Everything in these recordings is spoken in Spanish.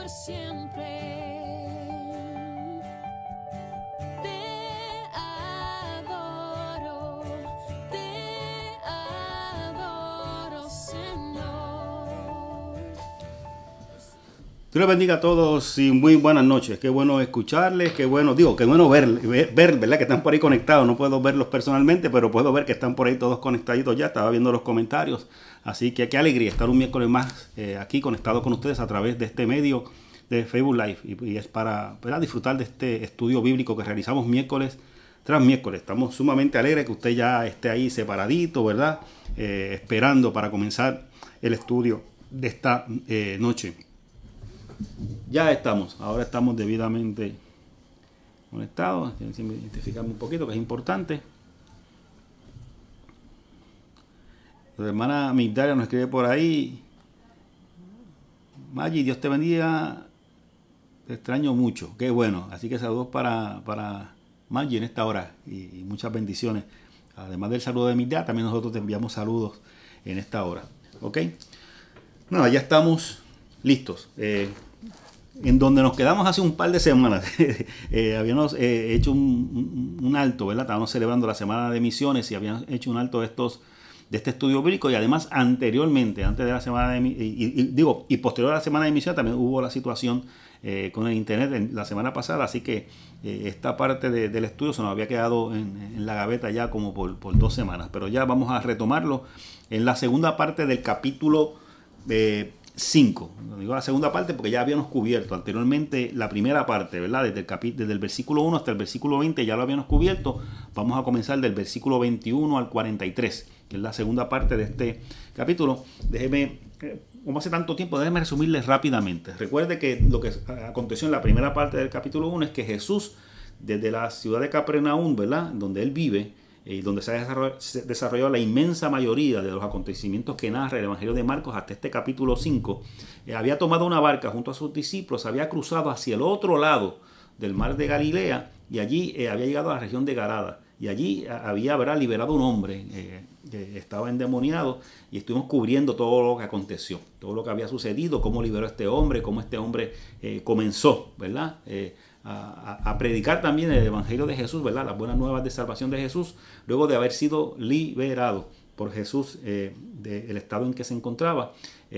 siempre. Te adoro, Señor. Dios les bendiga a todos y muy buenas noches. Qué bueno escucharles, qué bueno ver, ¿verdad? Que están por ahí conectados. No puedo verlos personalmente, pero puedo ver que están por ahí todos conectaditos ya. Estaba viendo los comentarios. Así que qué alegría estar un miércoles más aquí conectado con ustedes a través de este medio de Facebook Live. Y es para, ¿verdad?, disfrutar de este estudio bíblico que realizamos miércoles tras miércoles. Estamos sumamente alegres que usted ya esté ahí separadito, ¿verdad? Esperando para comenzar el estudio de esta noche. Ya estamos, ahora estamos debidamente conectados. Siempre identificarme un poquito, que es importante. La hermana Migdalia nos escribe por ahí: Maggi, Dios te bendiga, te extraño mucho. Qué bueno, así que saludos para Maggi en esta hora y muchas bendiciones. Además del saludo de Migdalia, también nosotros te enviamos saludos en esta hora. ¿Ok? Nada, ya estamos listos. En donde nos quedamos hace un par de semanas, habíamos hecho un alto, ¿verdad? Estábamos celebrando la semana de misiones y habíamos hecho un alto de este estudio bíblico, y además anteriormente, antes de la semana y posterior a la semana de misiones, también hubo la situación con el internet la semana pasada, así que esta parte del estudio se nos había quedado en la gaveta ya como por 2 semanas, pero ya vamos a retomarlo en la segunda parte del capítulo 5. Digo la segunda parte porque ya habíamos cubierto anteriormente la primera parte, ¿verdad? Desde el versículo 1 hasta el versículo 20 ya lo habíamos cubierto. Vamos a comenzar del versículo 21 al 43, que es la segunda parte de este capítulo. Como hace tanto tiempo, déjeme resumirles rápidamente. Recuerde que lo que aconteció en la primera parte del capítulo 1 es que Jesús, desde la ciudad de Capernaum, ¿verdad?, donde él vive, y donde se ha desarrollado la inmensa mayoría de los acontecimientos que narra el Evangelio de Marcos hasta este capítulo 5, había tomado una barca junto a sus discípulos, había cruzado hacia el otro lado del mar de Galilea, y allí había llegado a la región de Gadara, y allí había, ¿verdad?, liberado a un hombre que estaba endemoniado, y estuvimos cubriendo todo lo que aconteció, todo lo que había sucedido, cómo liberó a este hombre, cómo este hombre comenzó, ¿verdad?, a predicar también el Evangelio de Jesús, ¿verdad?, las buenas nuevas de salvación de Jesús, luego de haber sido liberado por Jesús del estado en que se encontraba.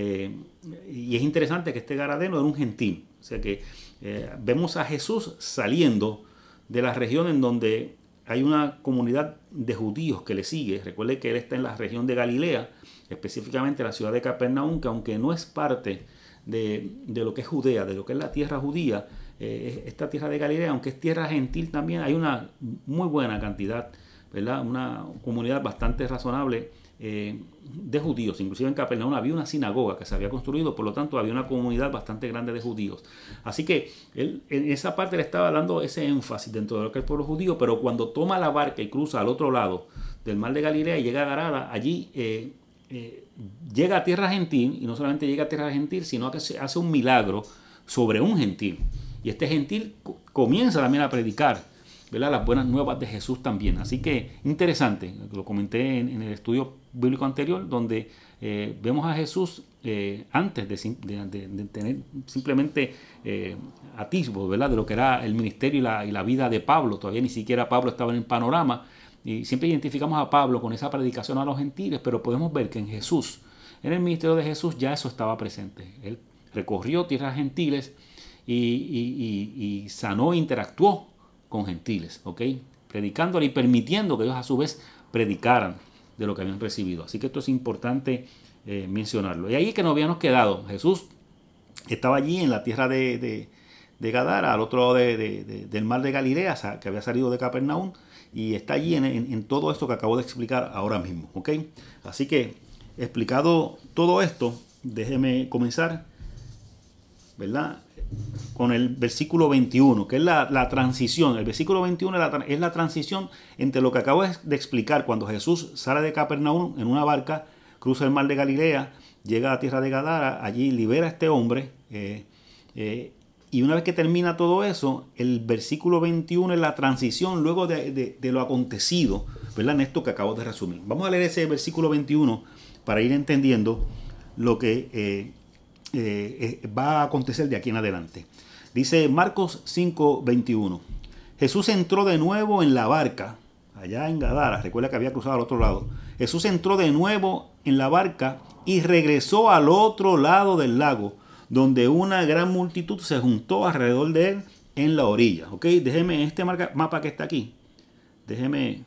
Y es interesante que este gadareno era un gentil, o sea que vemos a Jesús saliendo de la región en donde hay una comunidad de judíos que le sigue. Recuerde que él está en la región de Galilea, específicamente la ciudad de Capernaum, que aunque no es parte de lo que es Judea, de lo que es la tierra judía, esta tierra de Galilea, aunque es tierra gentil también, hay una muy buena cantidad, ¿verdad?, una comunidad bastante razonable de judíos. Inclusive en Capernaum había una sinagoga que se había construido, por lo tanto había una comunidad bastante grande de judíos. Así que él en esa parte le estaba dando ese énfasis dentro de lo que es el pueblo judío, pero cuando toma la barca y cruza al otro lado del mar de Galilea y llega a Gadara, allí llega a tierra gentil, y no solamente llega a tierra gentil, sino que hace un milagro sobre un gentil. Y este gentil comienza también a predicar, ¿verdad?, las buenas nuevas de Jesús también. Así que interesante, lo comenté en el estudio bíblico anterior, donde vemos a Jesús antes de tener simplemente atisbos, ¿verdad?, de lo que era el ministerio y la vida de Pablo. Todavía ni siquiera Pablo estaba en el panorama, y siempre identificamos a Pablo con esa predicación a los gentiles, pero podemos ver que en Jesús, en el ministerio de Jesús, ya eso estaba presente. Él recorrió tierras gentiles y sanó e interactuó con gentiles, ¿ok?, predicándole y permitiendo que ellos a su vez predicaran de lo que habían recibido. Así que esto es importante mencionarlo. Y ahí es que nos habíamos quedado. Jesús estaba allí en la tierra de Gadara, al otro lado del mar de Galilea, que había salido de Capernaum, y está allí en todo esto que acabo de explicar ahora mismo, ¿ok? Así que, explicado todo esto, déjeme comenzar, ¿verdad?, con el versículo 21, que es la transición. El versículo 21 es la transición entre lo que acabo de explicar, cuando Jesús sale de Capernaum en una barca, cruza el mar de Galilea, llega a tierra de Gadara, allí libera a este hombre, y una vez que termina todo eso, el versículo 21 es la transición luego de lo acontecido, ¿verdad?, en esto que acabo de resumir. Vamos a leer ese versículo 21 para ir entendiendo lo que va a acontecer de aquí en adelante. Dice Marcos 5:21. Jesús entró de nuevo en la barca, allá en Gadara, recuerda que había cruzado al otro lado. Jesús entró de nuevo en la barca y regresó al otro lado del lago, donde una gran multitud se juntó alrededor de él en la orilla. ¿Ok? Déjeme este mapa que está aquí. Déjeme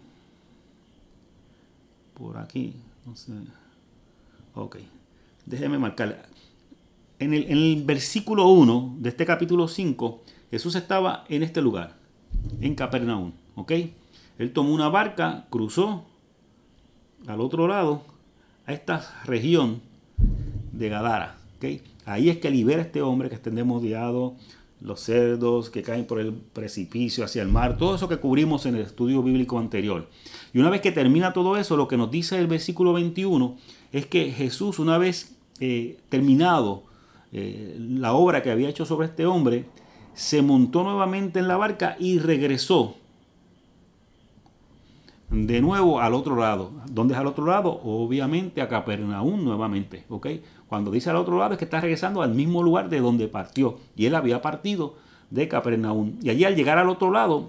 por aquí. No sé. Ok. Déjeme marcar. En el versículo 1 de este capítulo 5, Jesús estaba en este lugar, en Capernaum. ¿Ok? Él tomó una barca, cruzó al otro lado, a esta región de Gadara. ¿Ok? Ahí es que libera a este hombre que está endemoniado, los cerdos que caen por el precipicio hacia el mar, todo eso que cubrimos en el estudio bíblico anterior. Y una vez que termina todo eso, lo que nos dice el versículo 21 es que Jesús, una vez terminado la obra que había hecho sobre este hombre, se montó nuevamente en la barca y regresó de nuevo al otro lado. ¿Dónde es al otro lado? Obviamente a Capernaum nuevamente. ¿Ok? Cuando dice al otro lado es que está regresando al mismo lugar de donde partió. Y él había partido de Capernaum. Y allí al llegar al otro lado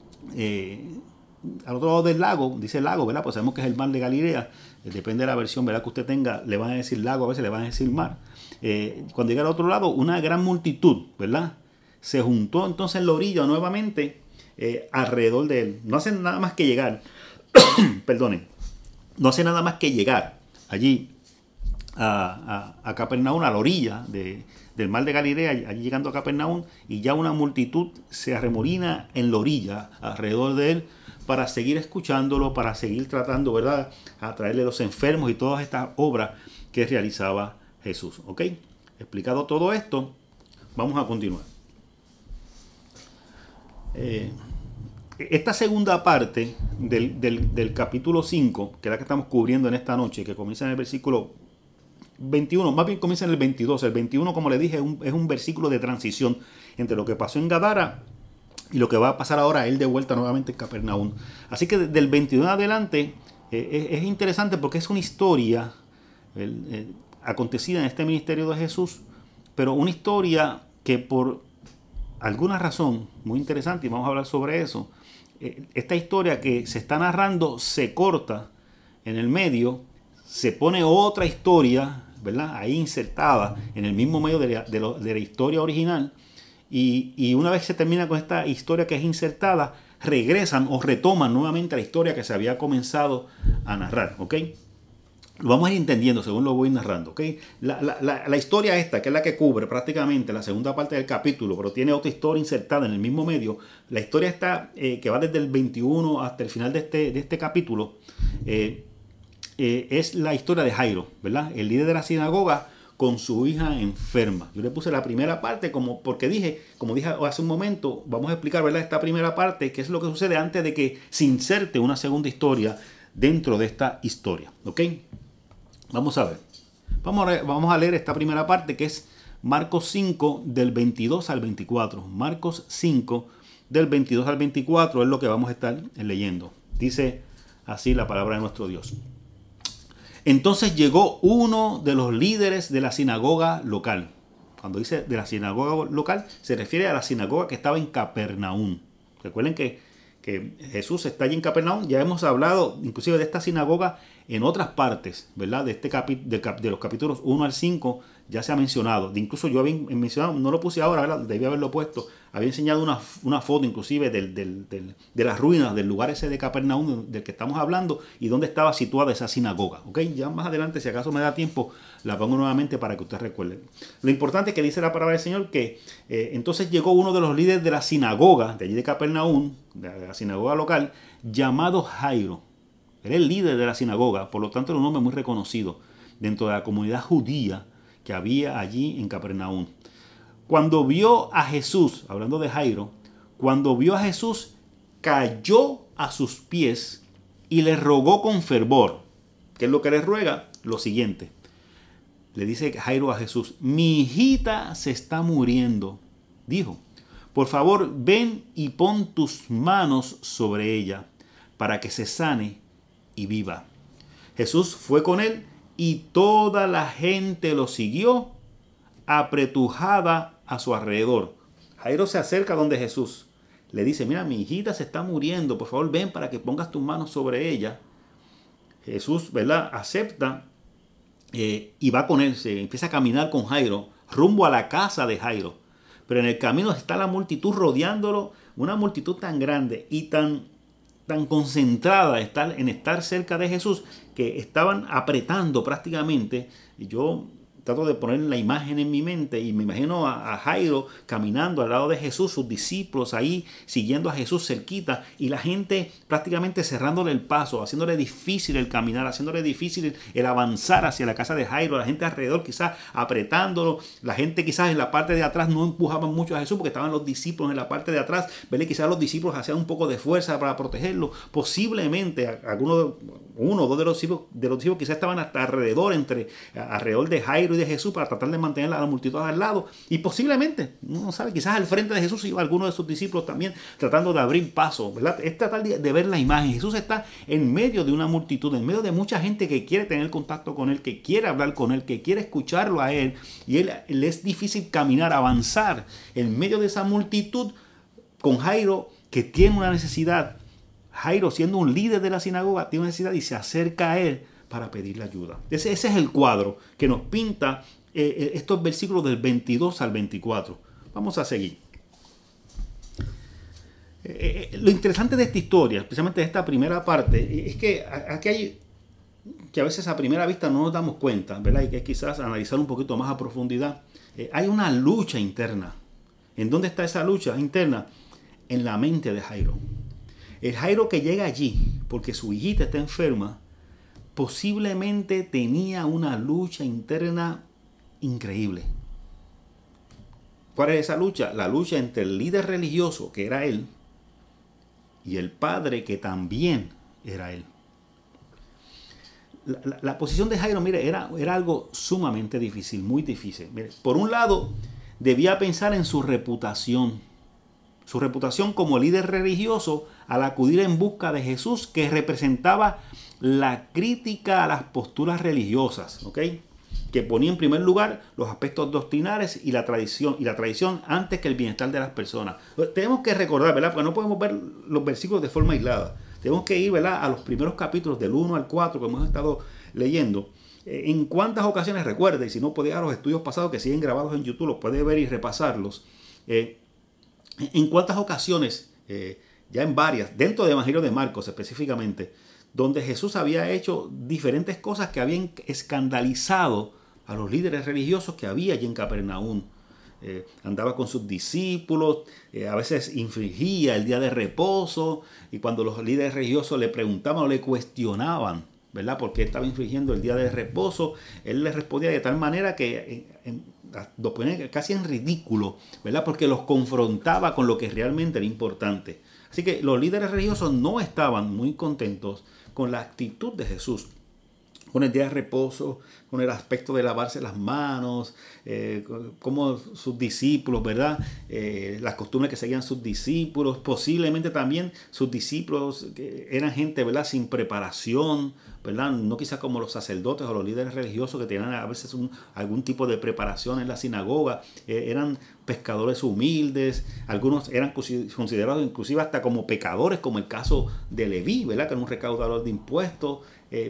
del lago, dice lago, ¿verdad? Pues sabemos que es el mar de Galilea. Depende de la versión, ¿verdad?, que usted tenga, le van a decir lago, a veces le van a decir mar. Cuando llega al otro lado, una gran multitud, ¿verdad?, se juntó entonces en la orilla nuevamente alrededor de él. No hacen nada más que llegar, perdonen, no hace nada más que llegar allí a Capernaum, a la orilla del mar de Galilea, allí llegando a Capernaum, y ya una multitud se arremolina en la orilla alrededor de él para seguir escuchándolo, para seguir tratando, ¿verdad?, a traerle los enfermos y todas estas obras que realizaba Jesús. ¿Ok? Explicado todo esto, vamos a continuar. Esta segunda parte del capítulo 5, que es la que estamos cubriendo en esta noche, que comienza en el versículo 21, más bien comienza en el 22. El 21, como le dije, es un versículo de transición entre lo que pasó en Gadara y lo que va a pasar ahora él de vuelta nuevamente en Capernaum. Así que del 21 en adelante es interesante porque es una historia acontecida en este ministerio de Jesús, pero una historia que por alguna razón muy interesante, y vamos a hablar sobre eso, esta historia que se está narrando se corta en el medio, se pone otra historia, ¿verdad?, ahí insertada en el mismo medio de la historia original, y una vez se termina con esta historia que es insertada, regresan o retoman nuevamente la historia que se había comenzado a narrar. ¿Ok? Lo vamos a ir entendiendo según lo voy narrando. ¿Ok? La historia esta, que es la que cubre prácticamente la segunda parte del capítulo, pero tiene otra historia insertada en el mismo medio, la historia está que va desde el 21 hasta el final de este capítulo, es la historia de Jairo, ¿verdad?, el líder de la sinagoga, con su hija enferma. Yo le puse la primera parte porque como dije hace un momento, vamos a explicar, ¿verdad?, esta primera parte, qué es lo que sucede antes de que se inserte una segunda historia dentro de esta historia. ¿Ok? Vamos a ver. Vamos a leer esta primera parte, que es Marcos 5 del 22 al 24. Marcos 5 del 22 al 24 es lo que vamos a estar leyendo. Dice así la palabra de nuestro Dios. Entonces llegó uno de los líderes de la sinagoga local. Cuando dice de la sinagoga local, se refiere a la sinagoga que estaba en Capernaum. Recuerden que Jesús está allí en Capernaum. Ya hemos hablado inclusive de esta sinagoga en otras partes, ¿verdad? De los capítulos 1 al 5 ya se ha mencionado. Incluso yo había mencionado, no lo puse ahora, ¿verdad?, debía haberlo puesto. Había enseñado una foto inclusive de las ruinas del lugar ese de Capernaum del que estamos hablando y dónde estaba situada esa sinagoga. ¿Ok? Ya más adelante, si acaso me da tiempo, la pongo nuevamente para que usted recuerde. Lo importante es que dice la palabra del Señor que entonces llegó uno de los líderes de la sinagoga, de allí de Capernaum, de la sinagoga local, llamado Jairo. Era el líder de la sinagoga, por lo tanto era un hombre muy reconocido dentro de la comunidad judía que había allí en Capernaum. Cuando vio a Jesús, hablando de Jairo, cuando vio a Jesús, cayó a sus pies y le rogó con fervor. ¿Qué es lo que le ruega? Lo siguiente. Le dice Jairo a Jesús: mi hijita se está muriendo. Dijo: por favor, ven y pon tus manos sobre ella para que se sane y viva. Jesús fue con él y toda la gente lo siguió apretujada a su alrededor. Jairo se acerca donde Jesús. Le dice, mira, mi hijita se está muriendo, por favor ven para que pongas tus manos sobre ella. Jesús, ¿verdad?, acepta y va con él, se empieza a caminar con Jairo, rumbo a la casa de Jairo. Pero en el camino está la multitud rodeándolo, una multitud tan grande y tan concentrada en estar cerca de Jesús, que estaban apretando prácticamente. Y yo trato de poner la imagen en mi mente y me imagino a Jairo caminando al lado de Jesús, sus discípulos ahí siguiendo a Jesús cerquita y la gente prácticamente cerrándole el paso, haciéndole difícil el caminar, haciéndole difícil el avanzar hacia la casa de Jairo, la gente alrededor quizás apretándolo, la gente quizás en la parte de atrás no empujaban mucho a Jesús porque estaban los discípulos en la parte de atrás, ¿vale? Quizás los discípulos hacían un poco de fuerza para protegerlo, posiblemente uno o dos de los discípulos quizás estaban hasta alrededor de Jairo y de Jesús para tratar de mantener a la multitud al lado, y posiblemente, uno sabe, quizás al frente de Jesús iba alguno de sus discípulos también tratando de abrir paso, ¿verdad? Es tratar de ver la imagen. Jesús está en medio de una multitud, en medio de mucha gente que quiere tener contacto con él, que quiere hablar con él, que quiere escucharlo a él, y él es difícil caminar, avanzar en medio de esa multitud con Jairo, que tiene una necesidad. Jairo, siendo un líder de la sinagoga, tiene una necesidad y se acerca a él para pedirle ayuda. Ese es el cuadro que nos pinta estos versículos del 22 al 24. Vamos a seguir. Lo interesante de esta historia, especialmente de esta primera parte, es que aquí hay que a veces a primera vista no nos damos cuenta, ¿verdad? Y que quizás analizar un poquito más a profundidad. Hay una lucha interna. ¿En dónde está esa lucha interna? En la mente de Jairo. El Jairo que llega allí porque su hijita está enferma, posiblemente tenía una lucha interna increíble. ¿Cuál es esa lucha? La lucha entre el líder religioso, que era él, y el padre, que también era él. La posición de Jairo, mire, era algo sumamente difícil, muy difícil. Mire, por un lado, debía pensar en su reputación como líder religioso al acudir en busca de Jesús, que representaba la crítica a las posturas religiosas, ¿ok?, que ponía en primer lugar los aspectos doctrinales y la tradición antes que el bienestar de las personas. Tenemos que recordar, ¿verdad?, porque no podemos ver los versículos de forma aislada. Tenemos que ir, ¿verdad?, a los primeros capítulos del 1 al 4 que hemos estado leyendo. En cuántas ocasiones, recuerde, y si no puede ir a los estudios pasados que siguen grabados en YouTube, los puede ver y repasarlos. En cuántas ocasiones, ya en varias, dentro del Evangelio de Marcos específicamente, donde Jesús había hecho diferentes cosas que habían escandalizado a los líderes religiosos que había allí en Capernaum. Andaba con sus discípulos, a veces infringía el día de reposo, y cuando los líderes religiosos le preguntaban o le cuestionaban, ¿verdad?, por qué estaba infringiendo el día de reposo, él les respondía de tal manera que los ponía casi en ridículo, ¿verdad?, porque los confrontaba con lo que realmente era importante. Así que los líderes religiosos no estaban muy contentos con la actitud de Jesús, con el día de reposo, con el aspecto de lavarse las manos, como sus discípulos, ¿verdad?, las costumbres que seguían sus discípulos, posiblemente también sus discípulos eran gente, ¿verdad?, sin preparación, ¿verdad?, no quizás como los sacerdotes o los líderes religiosos que tenían a veces algún tipo de preparación en la sinagoga, eran pescadores humildes, algunos eran considerados inclusive hasta como pecadores, como el caso de Leví, ¿verdad?, que era un recaudador de impuestos.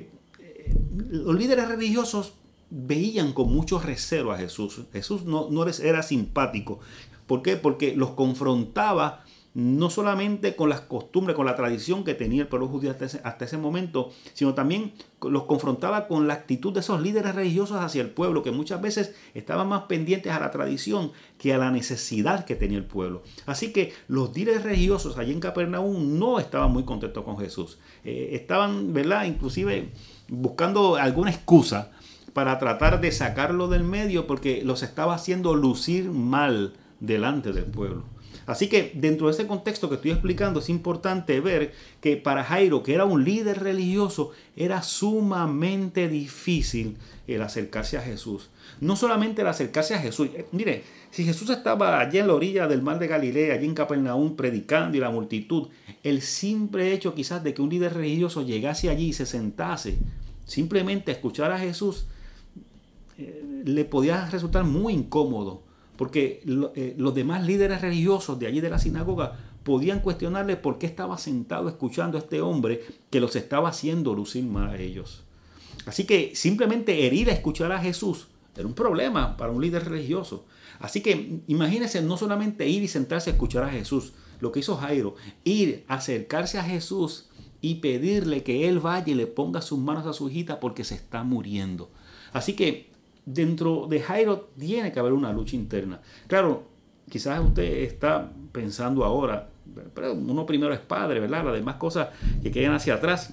Los líderes religiosos veían con mucho recelo a Jesús. Jesús no les era simpático. ¿Por qué? Porque los confrontaba no solamente con las costumbres, con la tradición que tenía el pueblo judío hasta ese momento, sino también los confrontaba con la actitud de esos líderes religiosos hacia el pueblo, que muchas veces estaban más pendientes a la tradición que a la necesidad que tenía el pueblo. Así que los líderes religiosos allí en Capernaum no estaban muy contentos con Jesús. Estaban, ¿verdad?, inclusive buscando alguna excusa para tratar de sacarlo del medio, porque los estaba haciendo lucir mal delante del pueblo. Así que dentro de ese contexto que estoy explicando, es importante ver que para Jairo, que era un líder religioso, era sumamente difícil el acercarse a Jesús. No solamente el acercarse a Jesús. Mire, si Jesús estaba allí en la orilla del mar de Galilea, allí en Capernaum, predicando, y la multitud, el simple hecho quizás de que un líder religioso llegase allí y se sentase, simplemente a escuchar a Jesús, le podía resultar muy incómodo, porque los demás líderes religiosos de allí de la sinagoga podían cuestionarle por qué estaba sentado escuchando a este hombre que los estaba haciendo lucir mal a ellos. Así que simplemente ir a escuchar a Jesús era un problema para un líder religioso. Así que imagínense no solamente ir y sentarse a escuchar a Jesús, lo que hizo Jairo, ir, acercarse a Jesús y pedirle que él vaya y le ponga sus manos a su hijita porque se está muriendo. Así que dentro de Jairo tiene que haber una lucha interna. Claro, quizás usted está pensando ahora, pero uno primero es padre, ¿verdad? Las demás cosas que quedan hacia atrás.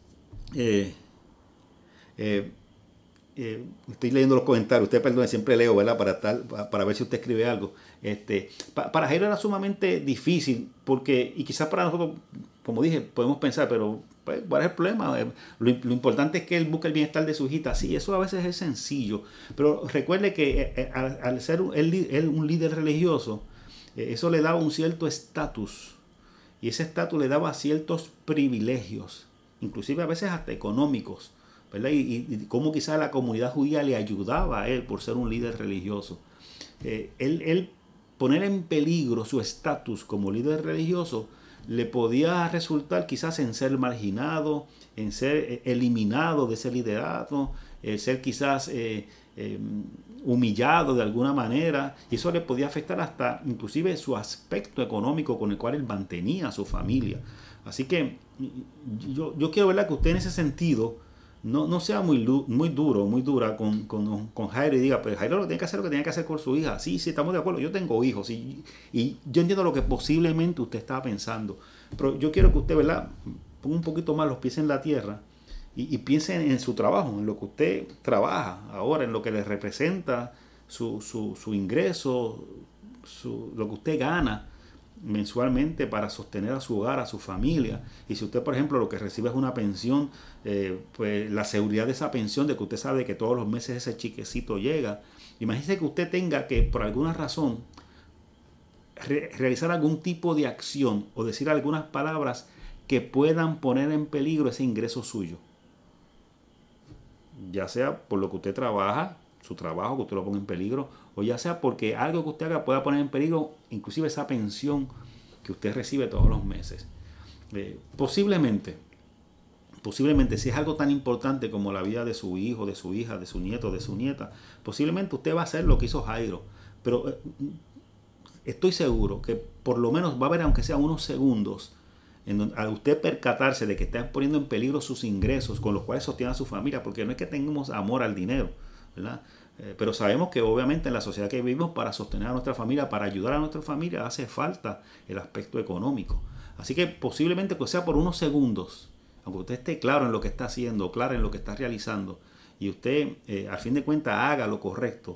Estoy leyendo los comentarios, usted perdone, siempre leo, ¿verdad? Para ver si usted escribe algo. Para Jairo era sumamente difícil, porque, y quizás para nosotros, como dije, podemos pensar, pero pues, ¿cuál es el problema? Lo importante es que él busque el bienestar de su hijita. Sí, eso a veces es sencillo, pero recuerde que al ser él un líder religioso, eso le daba un cierto estatus, y ese estatus le daba ciertos privilegios, inclusive a veces hasta económicos, ¿verdad? Y cómo quizás la comunidad judía le ayudaba a él por ser un líder religioso. Él poner en peligro su estatus como líder religioso le podía resultar quizás en ser marginado, en ser eliminado de ese liderato, ser quizás humillado de alguna manera, y eso le podía afectar hasta inclusive su aspecto económico con el cual él mantenía a su familia. Así que yo quiero, ¿verdad?, que usted en ese sentido no sea muy dura con Jairo y diga, pues Jairo lo tiene que hacer lo que tiene que hacer con su hija. Sí, estamos de acuerdo, yo tengo hijos y yo entiendo lo que posiblemente usted estaba pensando, pero yo quiero que usted, ¿verdad?, ponga un poquito más los pies en la tierra y piense en su trabajo, en lo que usted trabaja ahora, en lo que le representa su ingreso, lo que usted gana mensualmente para sostener a su hogar, a su familia. Y si usted, por ejemplo, lo que recibe es una pensión, pues la seguridad de esa pensión, de que usted sabe que todos los meses ese chiquecito llega. Imagínese que usted tenga que, por alguna razón, realizar algún tipo de acción o decir algunas palabras que puedan poner en peligro ese ingreso suyo. Ya sea por lo que usted trabaja, su trabajo, que usted lo ponga en peligro, o ya sea porque algo que usted haga pueda poner en peligro inclusive esa pensión que usted recibe todos los meses. Posiblemente, si es algo tan importante como la vida de su hijo, de su hija, de su nieto, de su nieta, posiblemente usted va a hacer lo que hizo Jairo. Pero estoy seguro que por lo menos va a haber, aunque sea unos segundos, en donde, al usted percatarse de que está poniendo en peligro sus ingresos con los cuales sostiene a su familia, porque no es que tengamos amor al dinero, ¿verdad? Pero sabemos que obviamente en la sociedad que vivimos, para sostener a nuestra familia, para ayudar a nuestra familia, hace falta el aspecto económico. Así que posiblemente pues sea por unos segundos, aunque usted esté claro en lo que está haciendo, claro en lo que está realizando, y usted al fin de cuentas haga lo correcto,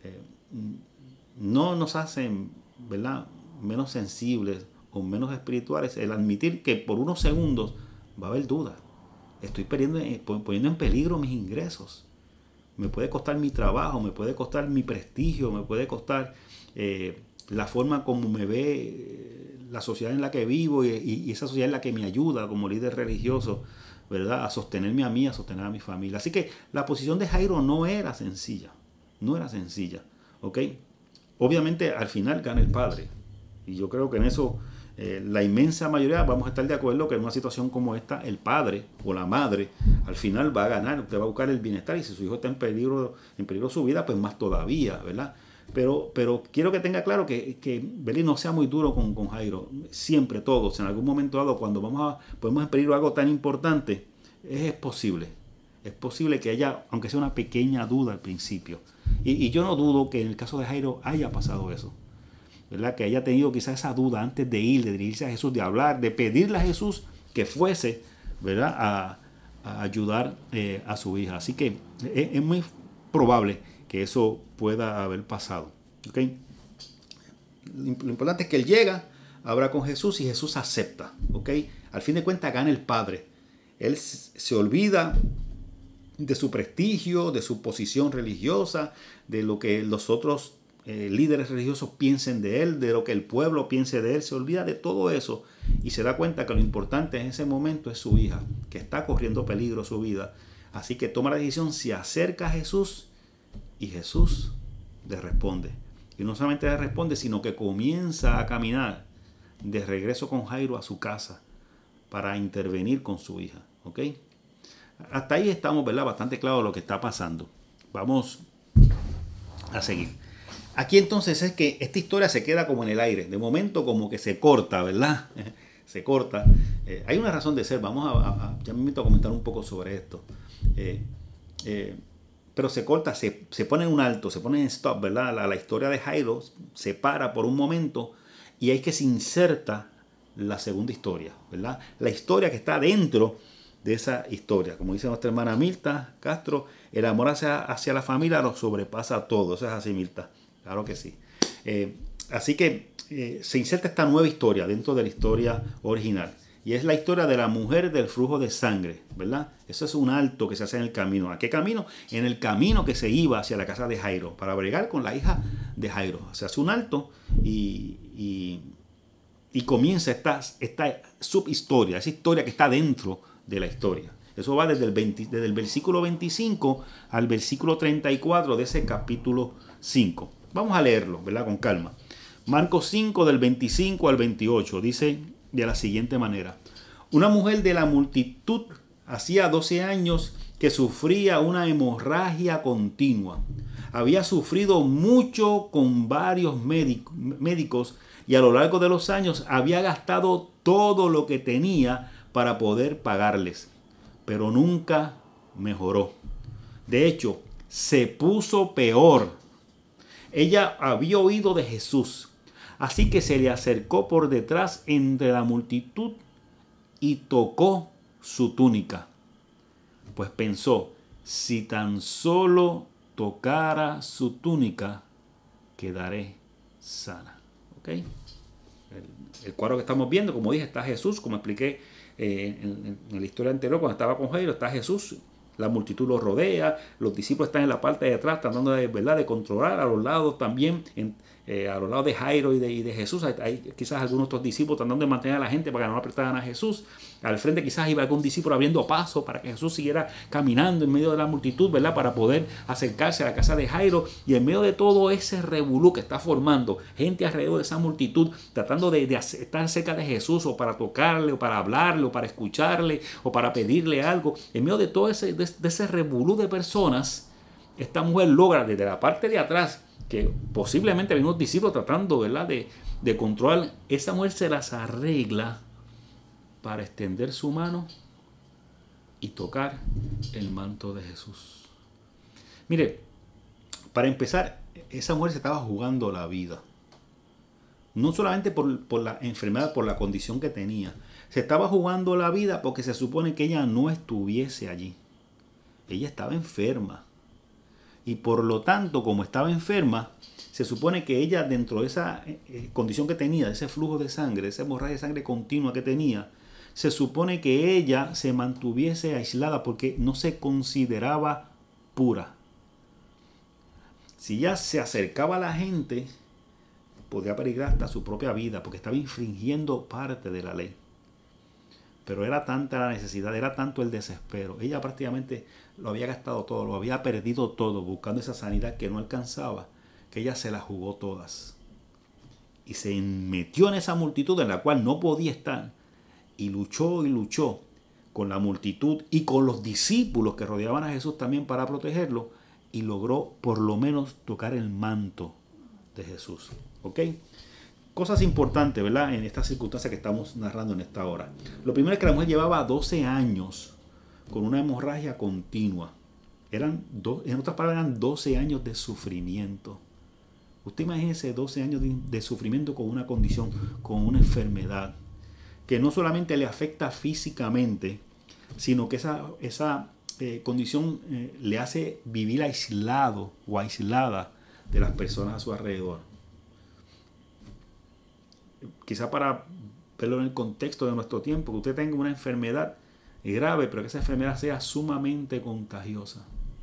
no nos hacen, ¿verdad?, menos sensibles o menos espirituales el admitir que por unos segundos va a haber duda. Estoy poniendo en peligro mis ingresos. Me puede costar mi trabajo, me puede costar mi prestigio, me puede costar la forma como me ve la sociedad en la que vivo y esa sociedad en la que me ayuda como líder religioso, ¿verdad?, a sostenerme a mí, a sostener a mi familia. Así que la posición de Jairo no era sencilla, ¿ok? Obviamente al final gana el padre, y yo creo que en eso la inmensa mayoría vamos a estar de acuerdo que en una situación como esta el padre o la madre al final va a ganar, usted va a buscar el bienestar, y si su hijo está en peligro su vida, pues más todavía, ¿verdad? Pero quiero que tenga claro que Belín no sea muy duro con Jairo. Siempre, todos, en algún momento dado, cuando podemos en peligro algo tan importante, es posible que haya, aunque sea una pequeña duda al principio. Y yo no dudo que en el caso de Jairo haya pasado eso, ¿verdad? Que haya tenido quizás esa duda antes de dirigirse a Jesús, de hablar, de pedirle a Jesús que fuese, ¿verdad?, a ayudar a su hija. Así que es muy probable que eso pueda haber pasado, ¿ok? Lo importante es que él llega, habla con Jesús y Jesús acepta, ¿ok? Al fin de cuentas gana el Padre. Él se olvida de su prestigio, de su posición religiosa, de lo que los otros líderes religiosos piensen de él, de lo que el pueblo piense de él. Se olvida de todo eso y se da cuenta que lo importante en ese momento es su hija, que está corriendo peligro su vida. Así que toma la decisión, se acerca a Jesús Y Jesús le responde. Y no solamente le responde, sino que comienza a caminar de regreso con Jairo a su casa para intervenir con su hija. ¿Ok? Hasta ahí estamos, ¿verdad? Bastante claro lo que está pasando. Vamos a seguir. Aquí entonces es que esta historia se queda como en el aire. De momento como que se corta, ¿verdad? Se corta. Hay una razón de ser. Vamos ya me invito a comentar un poco sobre esto. Pero se corta, se pone en un alto, se pone en stop, ¿verdad? La historia de Jairo se para por un momento y ahí que se inserta la segunda historia, ¿verdad? La historia que está dentro de esa historia. Como dice nuestra hermana Mirta Castro, el amor hacia la familia lo sobrepasa todo. Eso es así, Mirta. Claro que sí. Así que se inserta esta nueva historia dentro de la historia original. Y es la historia de la mujer del flujo de sangre, ¿verdad? Eso es un alto que se hace en el camino. ¿A qué camino? En el camino que se iba hacia la casa de Jairo, para bregar con la hija de Jairo. Se hace un alto y comienza esta subhistoria, esa historia que está dentro de la historia. Eso va desde el versículo 25 al versículo 34 de ese capítulo 5. Vamos a leerlo, ¿verdad? Con calma. Marcos 5 del 25 al 28 dice de la siguiente manera. Una mujer de la multitud hacía 12 años que sufría una hemorragia continua. Había sufrido mucho con varios médicos y a lo largo de los años había gastado todo lo que tenía para poder pagarles, pero nunca mejoró. De hecho, se puso peor. Ella había oído de Jesús, así que se le acercó por detrás entre la multitud y tocó su túnica. Pues pensó, si tan solo tocara su túnica, quedaré sana. ¿Ok? El cuadro que estamos viendo, como dije, está Jesús, como expliqué en la historia anterior, cuando estaba con Jairo, está Jesús. La multitud lo rodea, los discípulos están en la parte de atrás tratando de, ¿verdad?, de controlar a los lados también, a los lados de Jairo y de Jesús. Hay quizás algunos otros discípulos tratando de mantener a la gente para que no apretaran a Jesús. Al frente quizás iba algún discípulo abriendo paso para que Jesús siguiera caminando en medio de la multitud, ¿verdad?, para poder acercarse a la casa de Jairo. Y en medio de todo ese revolú que está formando, gente alrededor de esa multitud tratando de estar cerca de Jesús, o para tocarle, o para hablarle, o para escucharle, o para pedirle algo. En medio de todo ese revolú de personas, esta mujer logra desde la parte de atrás, que posiblemente había unos discípulos tratando, ¿verdad?, de controlar, esa mujer se las arregla para extender su mano y tocar el manto de Jesús. Mire, para empezar, esa mujer se estaba jugando la vida. No solamente por la enfermedad, por la condición que tenía. Se estaba jugando la vida porque se supone que ella no estuviese allí. Ella estaba enferma. Y por lo tanto, como estaba enferma, se supone que ella, dentro de esa condición que tenía, de ese flujo de sangre, de esa hemorragia de sangre continua que tenía, se supone que ella se mantuviese aislada porque no se consideraba pura. Si ella se acercaba a la gente, podría peligrar hasta su propia vida porque estaba infringiendo parte de la ley. Pero era tanta la necesidad, era tanto el desespero. Ella prácticamente lo había gastado todo, lo había perdido todo, buscando esa sanidad que no alcanzaba, que ella se la jugó todas. Y se metió en esa multitud en la cual no podía estar. Y luchó con la multitud y con los discípulos que rodeaban a Jesús también para protegerlo. Y logró por lo menos tocar el manto de Jesús. ¿Ok? Cosas importantes, ¿verdad?, en esta circunstancia que estamos narrando en esta hora. Lo primero es que la mujer llevaba 12 años con una hemorragia continua. En otras palabras, eran 12 años de sufrimiento. Usted imagínese 12 años de sufrimiento con una condición, con una enfermedad, que no solamente le afecta físicamente, sino que esa condición le hace vivir aislado o aislada de las personas a su alrededor. Quizá para verlo en el contexto de nuestro tiempo, que usted tenga una enfermedad grave, pero que esa enfermedad sea sumamente contagiosa.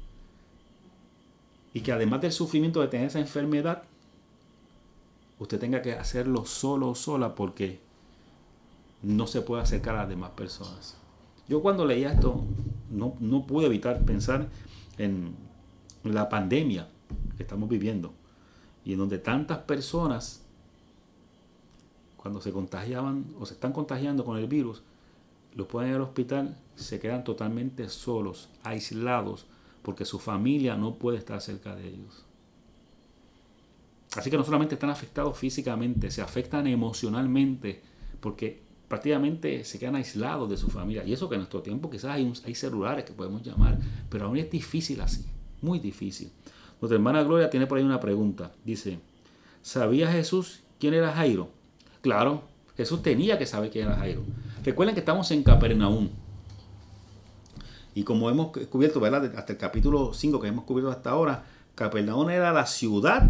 Y que además del sufrimiento de tener esa enfermedad, usted tenga que hacerlo solo o sola porque no se puede acercar a las demás personas. Yo cuando leía esto no pude evitar pensar en la pandemia que estamos viviendo y en donde tantas personas, cuando se contagiaban o se están contagiando con el virus, los ponen al hospital, se quedan totalmente solos, aislados, porque su familia no puede estar cerca de ellos. Así que no solamente están afectados físicamente, se afectan emocionalmente, porque prácticamente se quedan aislados de su familia. Y eso que en nuestro tiempo quizás hay celulares que podemos llamar, pero aún es difícil así, muy difícil. Nuestra hermana Gloria tiene por ahí una pregunta. Dice, ¿sabía Jesús quién era Jairo? Claro, Jesús tenía que saber quién era Jairo. Recuerden que estamos en Capernaum. Y como hemos descubierto, ¿verdad? Hasta el capítulo 5 que hemos cubierto hasta ahora, Capernaum era la ciudad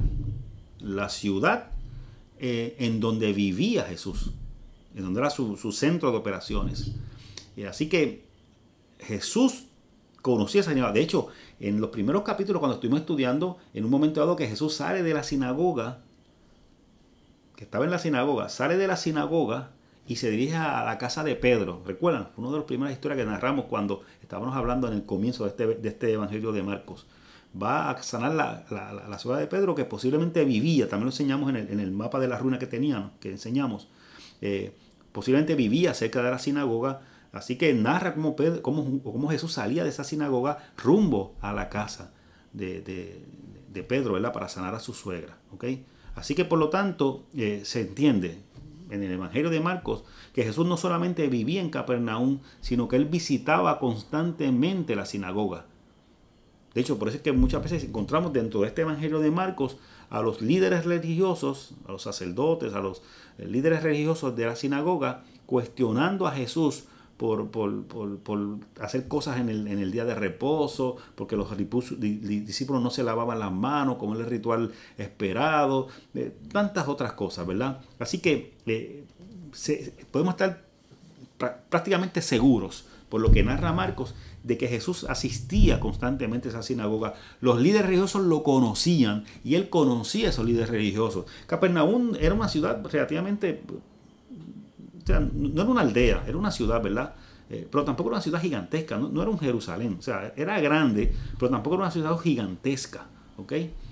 en donde vivía Jesús, en donde era su centro de operaciones. Y así que Jesús conocía esa ciudad. De hecho, en los primeros capítulos, cuando estuvimos estudiando, en un momento dado que Jesús sale de la sinagoga, que estaba en la sinagoga, sale de la sinagoga y se dirige a la casa de Pedro. ¿Recuerdan? Fue una de las primeras historias que narramos cuando estábamos hablando en el comienzo de este Evangelio de Marcos. Va a sanar la ciudad de Pedro, que posiblemente vivía, también lo enseñamos en el mapa de la ruina que teníamos, que enseñamos, posiblemente vivía cerca de la sinagoga, así que narra cómo Jesús salía de esa sinagoga rumbo a la casa de Pedro, ¿verdad? Para sanar a su suegra, ¿ok? Así que por lo tanto se entiende en el Evangelio de Marcos que Jesús no solamente vivía en Capernaum, sino que él visitaba constantemente la sinagoga. De hecho, por eso es que muchas veces encontramos dentro de este Evangelio de Marcos a los líderes religiosos, a los sacerdotes, a los líderes religiosos de la sinagoga, cuestionando a Jesús por hacer cosas en el día de reposo, porque los discípulos no se lavaban las manos, como es el ritual esperado, tantas otras cosas, ¿verdad? Así que podemos estar prácticamente seguros, por lo que narra Marcos, de que Jesús asistía constantemente a esa sinagoga. Los líderes religiosos lo conocían y él conocía a esos líderes religiosos. Capernaum era una ciudad relativamente, o sea, no era una aldea, era una ciudad, ¿verdad? Pero tampoco era una ciudad gigantesca, no era un Jerusalén, o sea, era grande, pero tampoco era una ciudad gigantesca, ¿ok?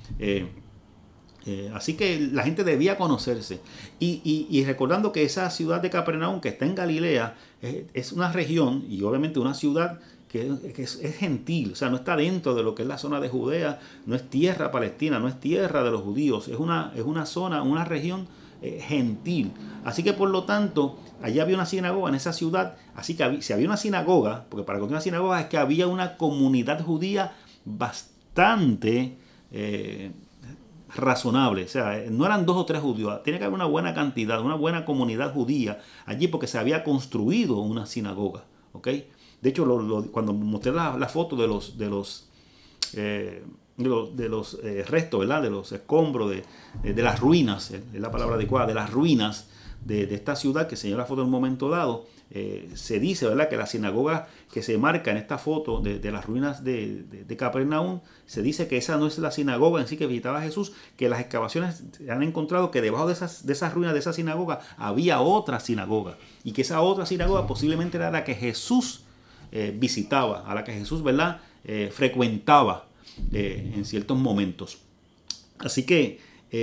Así que la gente debía conocerse. Y recordando que esa ciudad de Capernaum, que está en Galilea, es una región y obviamente una ciudad que es gentil, o sea, no está dentro de lo que es la zona de Judea, no es tierra palestina, no es tierra de los judíos, es una zona, una región gentil. Así que por lo tanto, allá había una sinagoga en esa ciudad, así que si había una sinagoga, porque para contar una sinagoga es que había una comunidad judía bastante razonable, o sea, no eran 2 o 3 judíos, tiene que haber una buena cantidad, una buena comunidad judía allí porque se había construido una sinagoga, ¿ok? De hecho, cuando mostré la foto de los restos, ¿verdad? De los escombros, de las ruinas, es la palabra adecuada, de las ruinas de esta ciudad que enseñó la foto en un momento dado, se dice, ¿verdad?, que la sinagoga que se marca en esta foto de las ruinas de Capernaum, se dice que esa no es la sinagoga en sí que visitaba Jesús, que las excavaciones han encontrado que debajo de esas ruinas de esa sinagoga había otra sinagoga, y que esa otra sinagoga posiblemente era la que Jesús visitaba, a la que Jesús, ¿verdad?, frecuentaba en ciertos momentos. Así que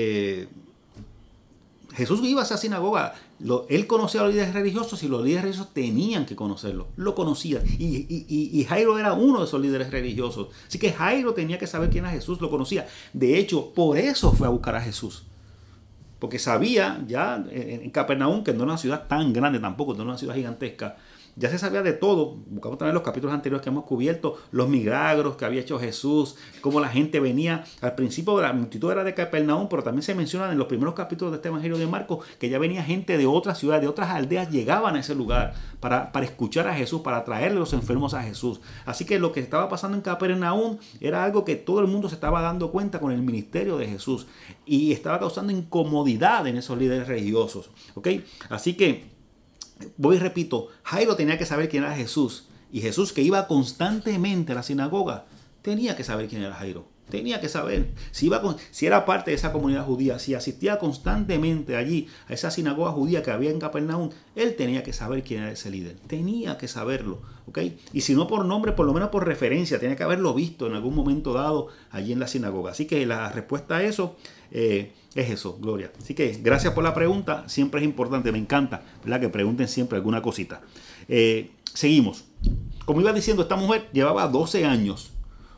Jesús iba a esa sinagoga, él conocía a los líderes religiosos y los líderes religiosos tenían que conocerlo, lo conocían. Y Jairo era uno de esos líderes religiosos. Así que Jairo tenía que saber quién era Jesús, lo conocía. De hecho, por eso fue a buscar a Jesús. Porque sabía ya en Capernaum, que no era una ciudad tan grande tampoco, no era una ciudad gigantesca, ya se sabía de todo. Buscamos también los capítulos anteriores que hemos cubierto, los milagros que había hecho Jesús, cómo la gente venía. Al principio la multitud era de Capernaum, pero también se menciona en los primeros capítulos de este Evangelio de Marcos que ya venía gente de otras ciudades, de otras aldeas, llegaban a ese lugar para escuchar a Jesús, para traerle a los enfermos a Jesús. Así que lo que estaba pasando en Capernaum era algo que todo el mundo se estaba dando cuenta con el ministerio de Jesús y estaba causando incomodidad en esos líderes religiosos, ¿ok? Así que voy y repito, Jairo tenía que saber quién era Jesús. Y Jesús, que iba constantemente a la sinagoga, tenía que saber quién era Jairo. Tenía que saber. Si era parte de esa comunidad judía, si asistía constantemente allí, a esa sinagoga judía que había en Capernaum, él tenía que saber quién era ese líder. Tenía que saberlo. ¿Ok? Y si no por nombre, por lo menos por referencia. Tenía que haberlo visto en algún momento dado allí en la sinagoga. Así que la respuesta a eso es eso, Gloria. Así que gracias por la pregunta. Siempre es importante, me encanta, ¿verdad? Que pregunten siempre alguna cosita. Seguimos. Como iba diciendo, esta mujer llevaba 12 años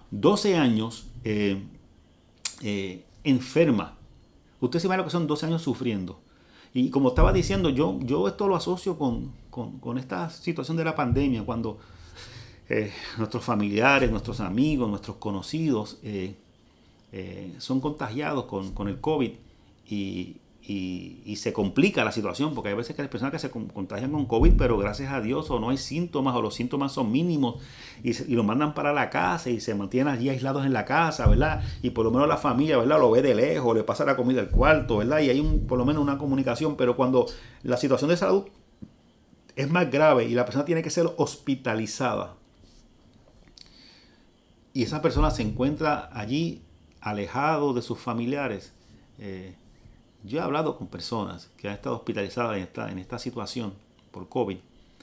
enferma. Usted se imagina que son 12 años sufriendo. Y como estaba diciendo, yo esto lo asocio con esta situación de la pandemia, cuando nuestros familiares, nuestros amigos, nuestros conocidos son contagiados con el COVID y se complica la situación, porque hay veces que hay personas que se contagian con COVID, pero gracias a Dios o no hay síntomas o los síntomas son mínimos y los mandan para la casa y se mantienen allí aislados en la casa, ¿verdad? Y por lo menos la familia, ¿verdad? Lo ve de lejos, le pasa la comida al cuarto, ¿verdad? Y hay por lo menos una comunicación, pero cuando la situación de salud es más grave y la persona tiene que ser hospitalizada y esa persona se encuentra allí alejado de sus familiares, yo he hablado con personas que han estado hospitalizadas en esta situación por COVID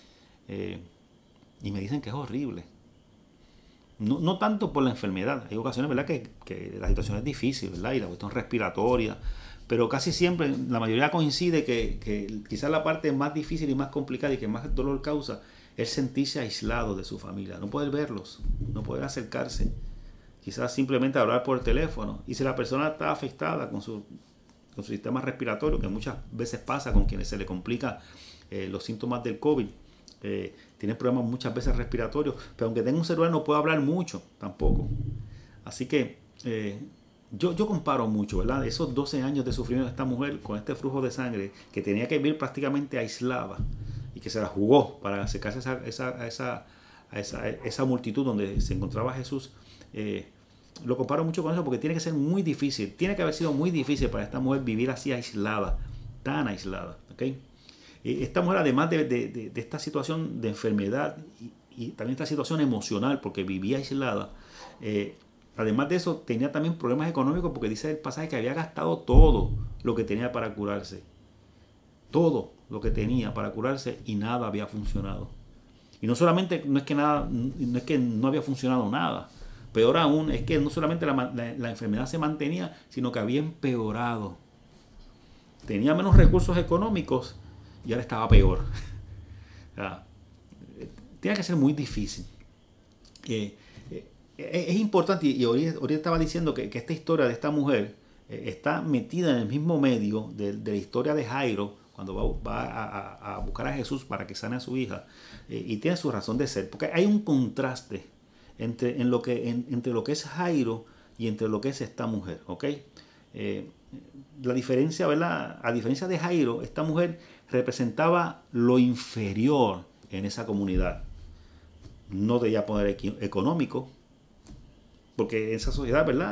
y me dicen que es horrible. No tanto por la enfermedad. Hay ocasiones, ¿verdad?, que la situación es difícil, ¿verdad? Y la cuestión respiratoria. Pero casi siempre, la mayoría coincide que quizás la parte más difícil y más complicada y que más dolor causa es sentirse aislado de su familia. No poder verlos, no poder acercarse. Quizás simplemente hablar por teléfono. Y si la persona está afectada con su sistema respiratorio, que muchas veces pasa con quienes se le complica los síntomas del COVID, tienen problemas muchas veces respiratorios, pero aunque tenga un celular no puede hablar mucho tampoco. Así que yo comparo mucho, ¿verdad? Esos 12 años de sufrimiento de esta mujer con este flujo de sangre que tenía que vivir prácticamente aislada y que se la jugó para acercarse a esa multitud donde se encontraba Jesús. Lo comparo mucho con eso porque tiene que ser muy difícil, tiene que haber sido muy difícil para esta mujer vivir así aislada, tan aislada, ¿ok? Esta mujer, además de esta situación de enfermedad y también esta situación emocional porque vivía aislada, además de eso tenía también problemas económicos porque dice el pasaje que había gastado todo lo que tenía para curarse, todo lo que tenía para curarse y nada había funcionado. Y no solamente, no es que no había funcionado nada. Peor aún es que no solamente la enfermedad se mantenía, sino que había empeorado. Tenía menos recursos económicos y ahora estaba peor. Tiene que ser muy difícil. Es importante, y ahorita estaba diciendo que esta historia de esta mujer está metida en el mismo medio de la historia de Jairo, cuando va a buscar a Jesús para que sane a su hija, y tiene su razón de ser, porque hay un contraste entre lo que es Jairo y entre lo que es esta mujer, ¿ok? La diferencia, ¿verdad? A diferencia de Jairo, esta mujer representaba lo inferior en esa comunidad. No tenía poder económico, porque en esa sociedad, ¿verdad?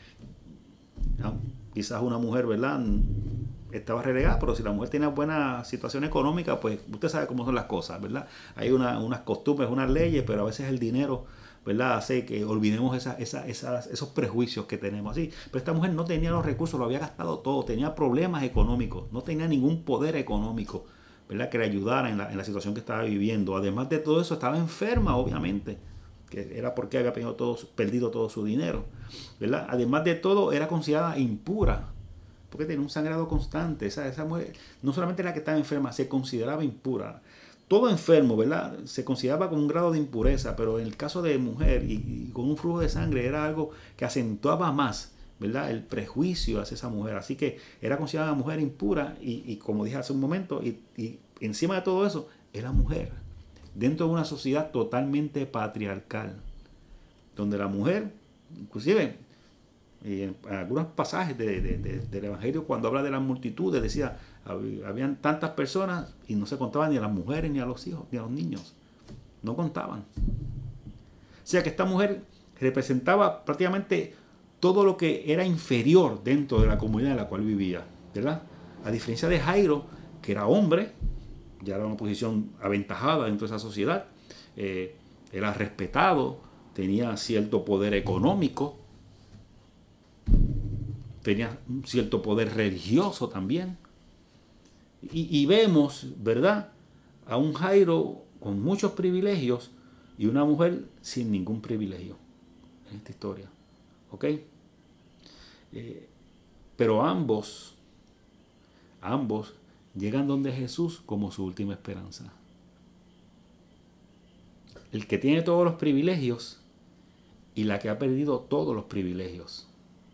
Quizás una mujer, ¿verdad?, estaba relegada, pero si la mujer tiene buena situación económica, pues usted sabe cómo son las cosas, ¿verdad? Hay unas costumbres, unas leyes, pero a veces el dinero, ¿verdad?, hace que olvidemos esos prejuicios que tenemos así. Pero esta mujer no tenía los recursos, lo había gastado todo, tenía problemas económicos, no tenía ningún poder económico, ¿verdad?, que le ayudara en la situación que estaba viviendo. Además de todo eso, estaba enferma, obviamente, que era porque había perdido todo su dinero, ¿verdad? Además de todo, era considerada impura, porque tenía un sangrado constante. Esa mujer no solamente era la que estaba enferma, se consideraba impura. Todo enfermo, ¿verdad?, se consideraba con un grado de impureza, pero en el caso de mujer y con un flujo de sangre era algo que acentuaba más, ¿verdad?, el prejuicio hacia esa mujer. Así que era considerada una mujer impura y como dije hace un momento, y encima de todo eso, era mujer, dentro de una sociedad totalmente patriarcal, donde la mujer, inclusive en algunos pasajes del Evangelio, cuando habla de las multitudes, decía, habían tantas personas y no se contaban ni a las mujeres, ni a los hijos, ni a los niños. No contaban. O sea que esta mujer representaba prácticamente todo lo que era inferior dentro de la comunidad en la cual vivía, ¿verdad? A diferencia de Jairo, que era hombre, ya era una posición aventajada dentro de esa sociedad, era respetado, tenía cierto poder económico, tenía un cierto poder religioso también. Y vemos, ¿verdad?, a un Jairo con muchos privilegios y una mujer sin ningún privilegio en esta historia. ¿Ok? Pero ambos llegan donde Jesús como su última esperanza. El que tiene todos los privilegios y la que ha perdido todos los privilegios.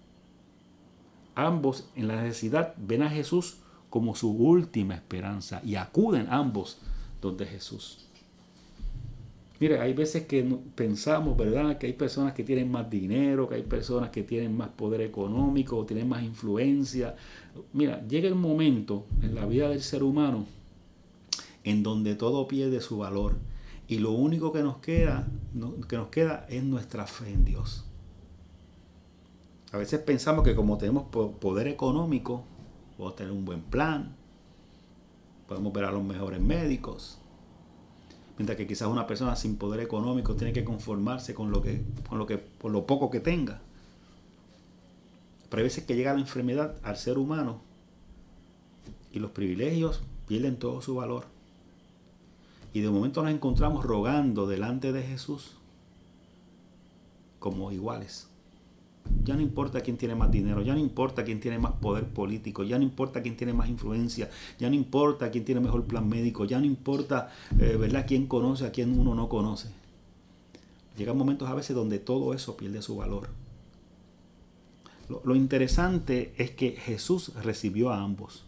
Ambos en la necesidad ven a Jesús como su última esperanza y acuden ambos donde Jesús. Mire, hay veces que pensamos, ¿verdad?, que hay personas que tienen más dinero, que hay personas que tienen más poder económico, tienen más influencia. Mira, llega el momento en la vida del ser humano en donde todo pierde su valor y lo único que nos queda es nuestra fe en Dios. A veces pensamos que como tenemos poder económico, podemos tener un buen plan, podemos ver a los mejores médicos, mientras que quizás una persona sin poder económico tiene que conformarse con lo poco que tenga. Pero hay veces que llega la enfermedad al ser humano y los privilegios pierden todo su valor. Y de momento nos encontramos rogando delante de Jesús como iguales. Ya no importa quién tiene más dinero, ya no importa quién tiene más poder político, ya no importa quién tiene más influencia, ya no importa quién tiene mejor plan médico, ya no importa, ¿verdad?, quién conoce a quién uno no conoce. Llegan momentos a veces donde todo eso pierde su valor. Lo interesante es que Jesús recibió a ambos.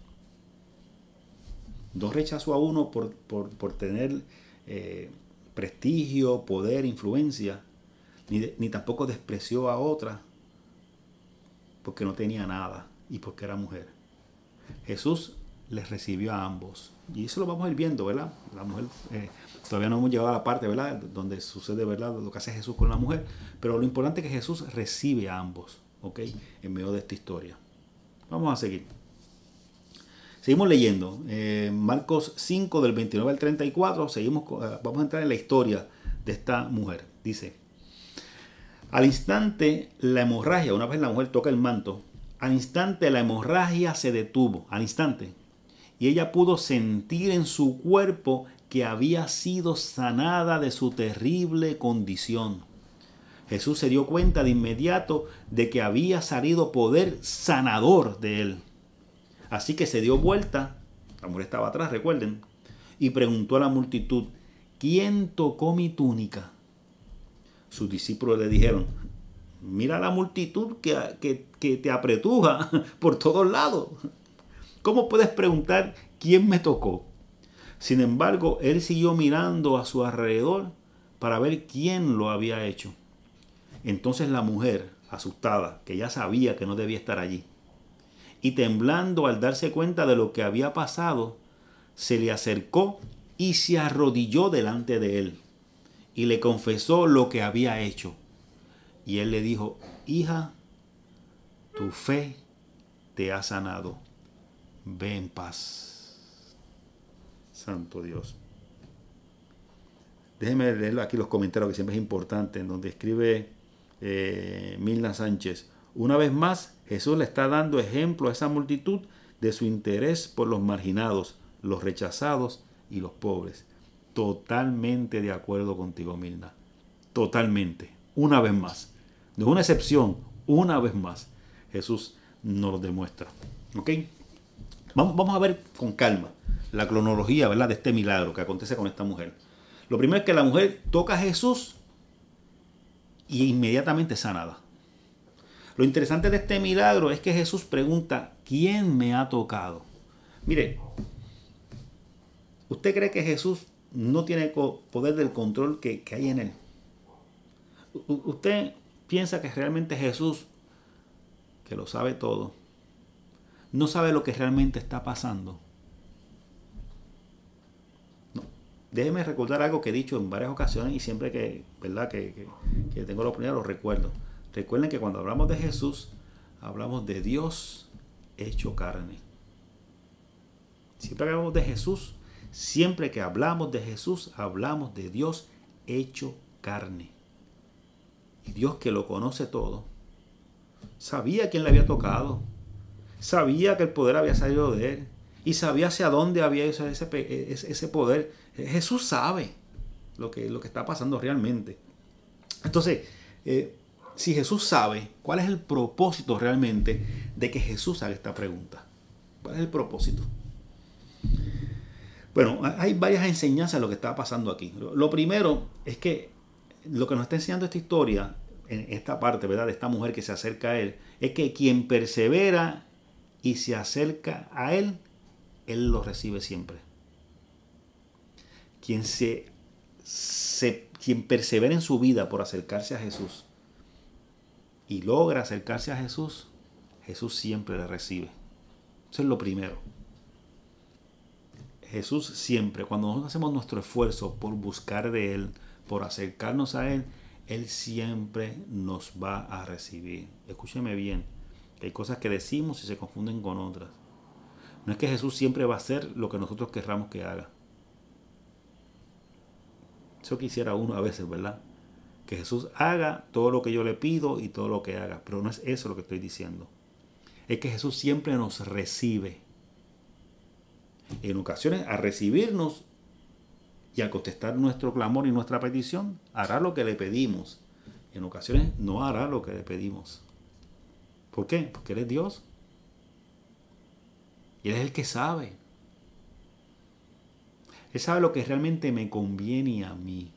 No rechazó a uno por tener prestigio, poder, influencia, ni tampoco despreció a otra porque no tenía nada y porque era mujer. Jesús les recibió a ambos. Y eso lo vamos a ir viendo, ¿verdad? La mujer, todavía no hemos llegado a la parte, ¿verdad?, donde sucede, ¿verdad?, lo que hace Jesús con la mujer. Pero lo importante es que Jesús recibe a ambos, ¿ok?, en medio de esta historia. Vamos a seguir. Seguimos leyendo. Marcos 5, del 29 al 34. Vamos a entrar en la historia de esta mujer. Dice: al instante la hemorragia, una vez la mujer toca el manto, al instante la hemorragia se detuvo, al instante, y ella pudo sentir en su cuerpo que había sido sanada de su terrible condición. Jesús se dio cuenta de inmediato de que había salido poder sanador de él. Así que se dio vuelta, la mujer estaba atrás, recuerden, y preguntó a la multitud: ¿quién tocó mi túnica? Sus discípulos le dijeron: mira la multitud que te apretuja por todos lados. ¿Cómo puedes preguntar quién me tocó? Sin embargo, él siguió mirando a su alrededor para ver quién lo había hecho. Entonces la mujer, asustada, que ya sabía que no debía estar allí, y temblando al darse cuenta de lo que había pasado, se le acercó y se arrodilló delante de él. Y le confesó lo que había hecho. Y él le dijo: hija, tu fe te ha sanado. Ve en paz. Santo Dios. Déjenme leer aquí los comentarios, que siempre es importante, en donde escribe Milna Sánchez: una vez más, Jesús le está dando ejemplo a esa multitud de su interés por los marginados, los rechazados y los pobres. Totalmente de acuerdo contigo, Milna. Totalmente. Una vez más. No es una excepción. Una vez más. Jesús nos lo demuestra. ¿Ok? Vamos a ver con calma la cronología, ¿verdad?, de este milagro que acontece con esta mujer. Lo primero es que la mujer toca a Jesús y inmediatamente es sanada. Lo interesante de este milagro es que Jesús pregunta: ¿quién me ha tocado? Mire, ¿usted cree que Jesús no tiene poder del control que hay en él? ¿Usted piensa que realmente Jesús, que lo sabe todo, no sabe lo que realmente está pasando? No. Déjeme recordar algo que he dicho en varias ocasiones y siempre que, ¿verdad?, que tengo la oportunidad lo recuerdo. Recuerden que cuando hablamos de Jesús, hablamos de Dios hecho carne. Siempre que hablamos de Jesús, siempre que hablamos de Jesús, hablamos de Dios hecho carne. Y Dios, que lo conoce todo, Sabía quién le había tocado. Sabía que el poder había salido de él. Y sabía hacia dónde había ido ese poder. Jesús sabe lo que está pasando realmente. Entonces, si Jesús sabe, ¿cuál es el propósito realmente de que Jesús haga esta pregunta? ¿Cuál es el propósito? Bueno, hay varias enseñanzas de lo que está pasando aquí. Lo primero es que lo que nos está enseñando esta historia, en esta parte, ¿verdad?, de esta mujer que se acerca a él, es que quien persevera y se acerca a él, él lo recibe siempre. Quien persevera en su vida por acercarse a Jesús y logra acercarse a Jesús, Jesús siempre le recibe. Eso es lo primero. Jesús siempre, cuando nosotros hacemos nuestro esfuerzo por buscar de Él, por acercarnos a Él, Él siempre nos va a recibir. Escúcheme bien, que hay cosas que decimos y se confunden con otras. No es que Jesús siempre va a hacer lo que nosotros querramos que haga. Eso quisiera uno a veces, ¿verdad? Que Jesús haga todo lo que yo le pido y todo lo que haga. Pero no es eso lo que estoy diciendo. Es que Jesús siempre nos recibe. En ocasiones, al recibirnos y al contestar nuestro clamor y nuestra petición, hará lo que le pedimos. En ocasiones no hará lo que le pedimos. ¿Por qué? Porque Él es Dios. Y Él es el que sabe. Él sabe lo que realmente me conviene a mí.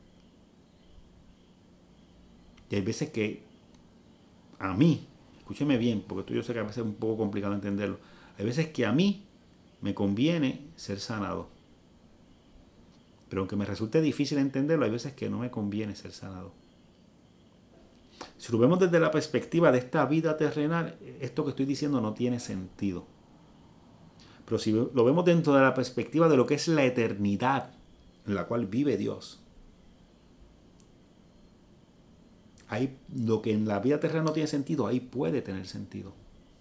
Y hay veces que a mí, escúcheme bien, porque esto yo sé que a veces es un poco complicado entenderlo. Hay veces que a mí me conviene ser sanado. Pero aunque me resulte difícil entenderlo, hay veces que no me conviene ser sanado. Si lo vemos desde la perspectiva de esta vida terrenal, esto que estoy diciendo no tiene sentido. Pero si lo vemos dentro de la perspectiva de lo que es la eternidad en la cual vive Dios, ahí lo que en la vida terrenal no tiene sentido, ahí puede tener sentido.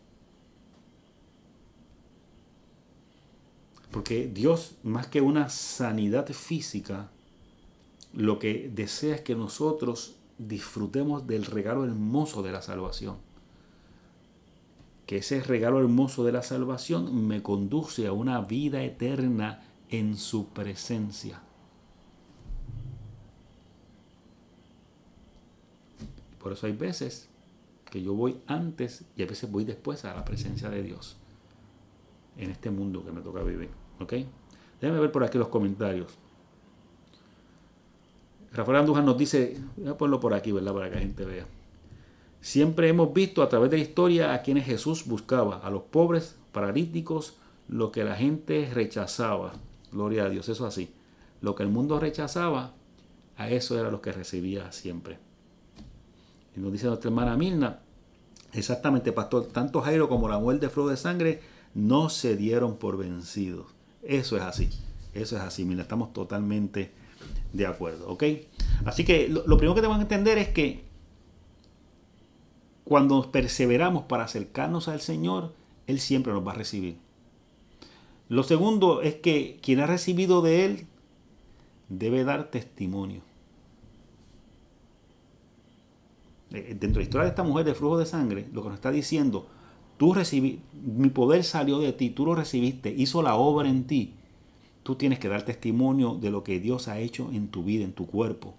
Porque Dios, más que una sanidad física, lo que desea es que nosotros disfrutemos del regalo hermoso de la salvación. Que ese regalo hermoso de la salvación me conduce a una vida eterna en su presencia. Por eso hay veces que yo voy antes y a veces voy después a la presencia de Dios en este mundo que me toca vivir. ¿Ok? Déjenme ver por aquí los comentarios. Rafael Andújar nos dice, voy a ponerlo por aquí, ¿verdad? Para que la gente vea. Siempre hemos visto a través de la historia a quienes Jesús buscaba, a los pobres, paralíticos, lo que la gente rechazaba. Gloria a Dios, eso así. Lo que el mundo rechazaba, a eso era lo que recibía siempre. Y nos dice nuestra hermana Mirna, exactamente, pastor, tanto Jairo como la mujer de flujo de sangre no se dieron por vencidos. Eso es así, Mirna, estamos totalmente de acuerdo, ¿ok? Así que lo primero que tenemos que entender es que cuando perseveramos para acercarnos al Señor, Él siempre nos va a recibir. Lo segundo es que quien ha recibido de Él debe dar testimonio. Dentro de la historia de esta mujer de flujo de sangre, lo que nos está diciendo, tú recibiste, mi poder salió de ti, tú lo recibiste, hizo la obra en ti. Tú tienes que dar testimonio de lo que Dios ha hecho en tu vida, en tu cuerpo.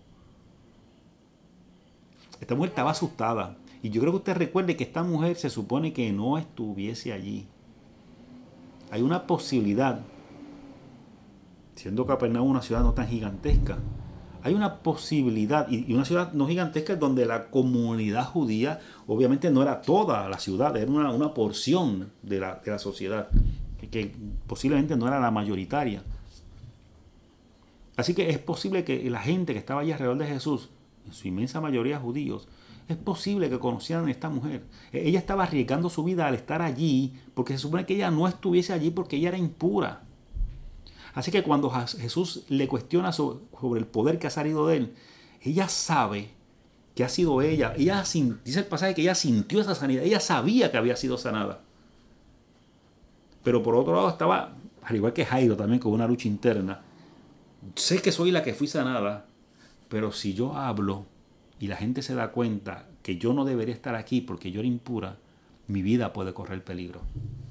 Esta mujer estaba asustada. Y yo creo que usted recuerde que esta mujer se supone que no estuviese allí. Hay una posibilidad, siendo Capernaum una ciudad no tan gigantesca, hay una posibilidad, y una ciudad no gigantesca donde la comunidad judía obviamente no era toda la ciudad, era una porción de la sociedad, que posiblemente no era la mayoritaria. Así que es posible que la gente que estaba allí alrededor de Jesús, en su inmensa mayoría judíos, es posible que conocieran a esta mujer. Ella estaba arriesgando su vida al estar allí, porque se supone que ella no estuviese allí porque ella era impura. Así que cuando Jesús le cuestiona sobre el poder que ha salido de él, ella sabe que ha sido ella. Dice el pasaje que ella sintió esa sanidad. Ella sabía que había sido sanada. Pero por otro lado estaba, al igual que Jairo, también con una lucha interna. Sé que soy la que fui sanada, pero si yo hablo, y la gente se da cuenta que yo no debería estar aquí porque yo era impura, mi vida puede correr peligro.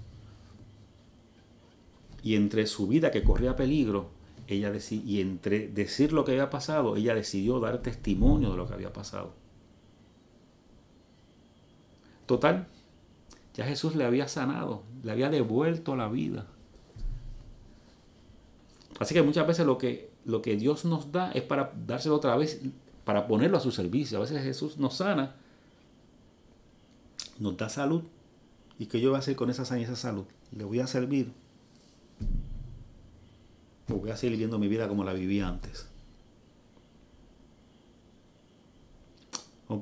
Y entre su vida que corría peligro, y entre decir lo que había pasado, ella decidió dar testimonio de lo que había pasado. Total, ya Jesús le había sanado, le había devuelto la vida. Así que muchas veces lo que Dios nos da es para dárselo otra vez, para ponerlo a su servicio. A veces Jesús nos sana, nos da salud. ¿Y qué yo voy a hacer con esa sanidad y esa salud? ¿Le voy a servir? ¿O voy a seguir viviendo mi vida como la vivía antes? ¿Ok?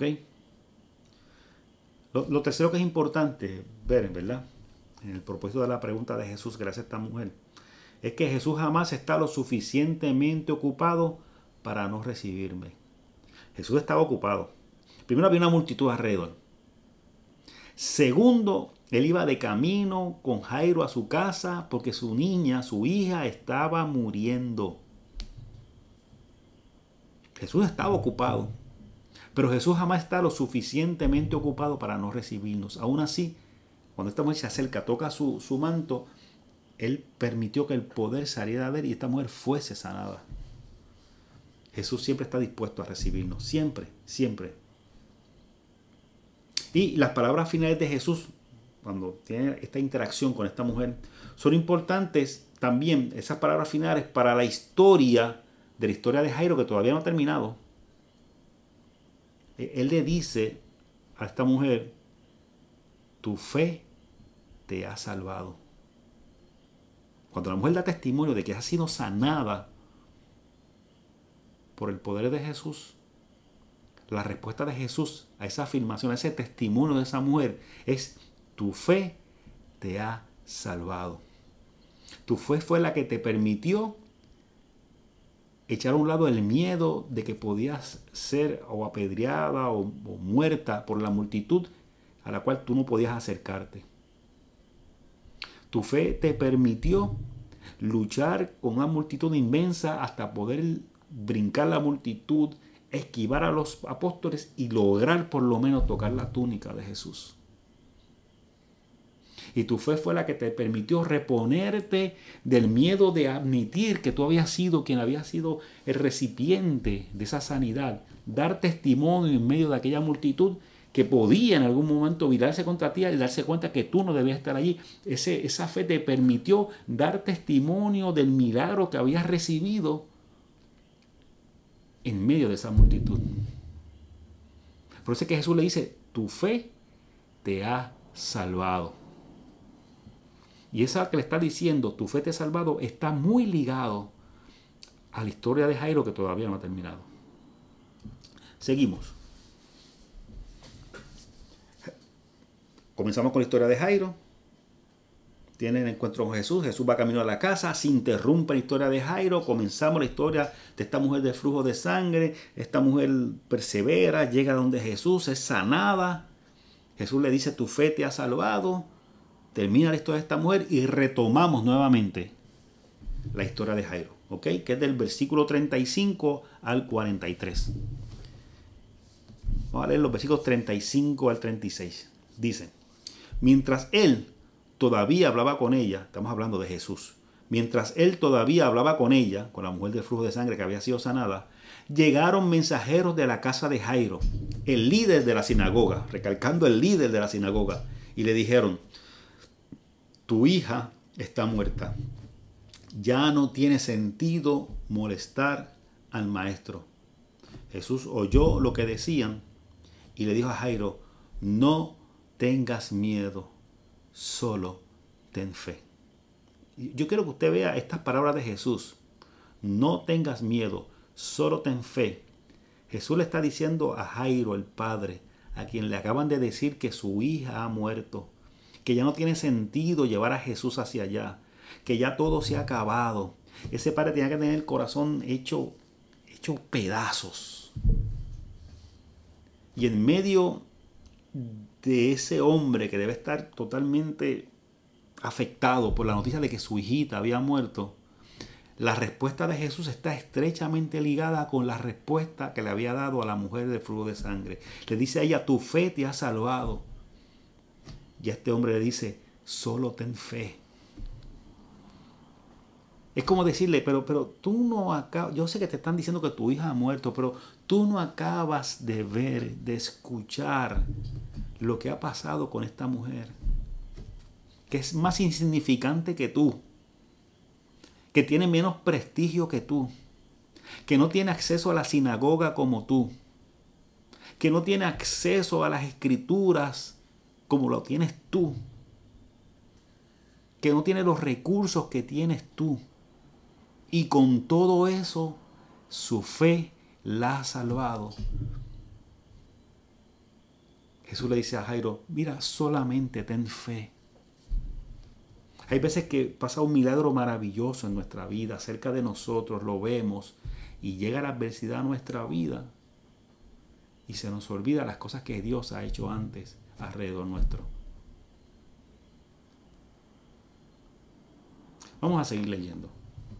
Lo tercero que es importante ver, ¿verdad? En el propósito de la pregunta de Jesús que le hace a esta mujer, es que Jesús jamás está lo suficientemente ocupado para no recibirme. Jesús estaba ocupado. Primero, había una multitud alrededor. Segundo, él iba de camino con Jairo a su casa porque su niña, su hija, estaba muriendo. Jesús estaba ocupado. Pero Jesús jamás está lo suficientemente ocupado para no recibirnos. Aún así, cuando esta mujer se acerca, toca su manto, Él permitió que el poder saliera de él y esta mujer fuese sanada. Jesús siempre está dispuesto a recibirnos. Siempre, siempre. Y las palabras finales de Jesús, cuando tiene esta interacción con esta mujer, son importantes también, esas palabras finales, para la historia de Jairo, que todavía no ha terminado. Él le dice a esta mujer, tu fe te ha salvado. Cuando la mujer da testimonio de que ha sido sanada por el poder de Jesús, la respuesta de Jesús a esa afirmación, a ese testimonio de esa mujer es, tu fe te ha salvado. Tu fe fue la que te permitió echar a un lado el miedo de que podías ser o apedreada o muerta por la multitud a la cual tú no podías acercarte. Tu fe te permitió luchar con una multitud inmensa hasta poder brincar la multitud, esquivar a los apóstoles y lograr por lo menos tocar la túnica de Jesús. Y tu fe fue la que te permitió reponerte del miedo de admitir que tú habías sido quien había sido el recipiente de esa sanidad. Dar testimonio en medio de aquella multitud que podía en algún momento virarse contra ti y darse cuenta que tú no debías estar allí. Esa fe te permitió dar testimonio del milagro que habías recibido en medio de esa multitud. Por eso es que Jesús le dice, tu fe te ha salvado. Y esa que le está diciendo, tu fe te ha salvado, está muy ligado a la historia de Jairo que todavía no ha terminado. Seguimos. Comenzamos con la historia de Jairo. Tiene el encuentro con Jesús. Jesús va camino a la casa. Se interrumpe la historia de Jairo. Comenzamos la historia de esta mujer de flujo de sangre. Esta mujer persevera, llega donde Jesús, es sanada. Jesús le dice, tu fe te ha salvado. Termina la historia de esta mujer y retomamos nuevamente la historia de Jairo, ¿ok? Que es del versículo 35 al 43. Vamos a leer los versículos 35 al 36. Dice, mientras él todavía hablaba con ella, estamos hablando de Jesús, mientras él todavía hablaba con ella, con la mujer del flujo de sangre que había sido sanada, llegaron mensajeros de la casa de Jairo, el líder de la sinagoga, recalcando el líder de la sinagoga, y le dijeron, tu hija está muerta. Ya no tiene sentido molestar al maestro. Jesús oyó lo que decían y le dijo a Jairo, no tengas miedo, solo ten fe. Yo quiero que usted vea estas palabras de Jesús. No tengas miedo, solo ten fe. Jesús le está diciendo a Jairo, el padre, a quien le acaban de decir que su hija ha muerto, que ya no tiene sentido llevar a Jesús hacia allá, que ya todo se ha acabado. Ese padre tenía que tener el corazón hecho pedazos. Y en medio de ese hombre que debe estar totalmente afectado por la noticia de que su hijita había muerto, La respuesta de Jesús está estrechamente ligada con la respuesta que le había dado a la mujer del flujo de sangre. Le dice a ella, tu fe te ha salvado. Y a este hombre le dice, solo ten fe. Es como decirle, pero tú no acabas, yo sé que te están diciendo que tu hija ha muerto, pero tú no acabas de ver, de escuchar lo que ha pasado con esta mujer, que es más insignificante que tú, que tiene menos prestigio que tú, que no tiene acceso a la sinagoga como tú, que no tiene acceso a las escrituras como lo tienes tú, que no tiene los recursos que tienes tú. Y con todo eso, su fe la ha salvado. Jesús le dice a Jairo, mira, solamente ten fe. Hay veces que pasa un milagro maravilloso en nuestra vida, cerca de nosotros, lo vemos, y llega la adversidad a nuestra vida, y se nos olvida las cosas que Dios ha hecho antes alrededor nuestro. Vamos a seguir leyendo.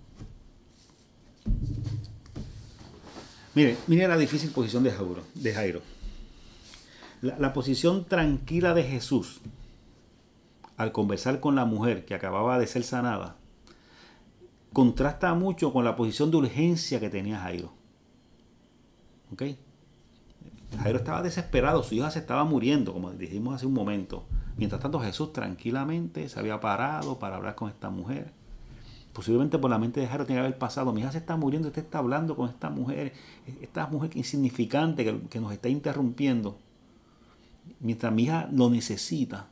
Mire la difícil posición de Jairo. La posición tranquila de Jesús al conversar con la mujer que acababa de ser sanada contrasta mucho con la posición de urgencia que tenía Jairo. ¿Ok? Jairo estaba desesperado, su hija se estaba muriendo, como dijimos hace un momento. Mientras tanto, Jesús tranquilamente se había parado para hablar con esta mujer. Posiblemente por la mente de Jairo tiene que haber pasado, mi hija se está muriendo, usted está hablando con esta mujer insignificante que nos está interrumpiendo, mientras mi hija lo necesita.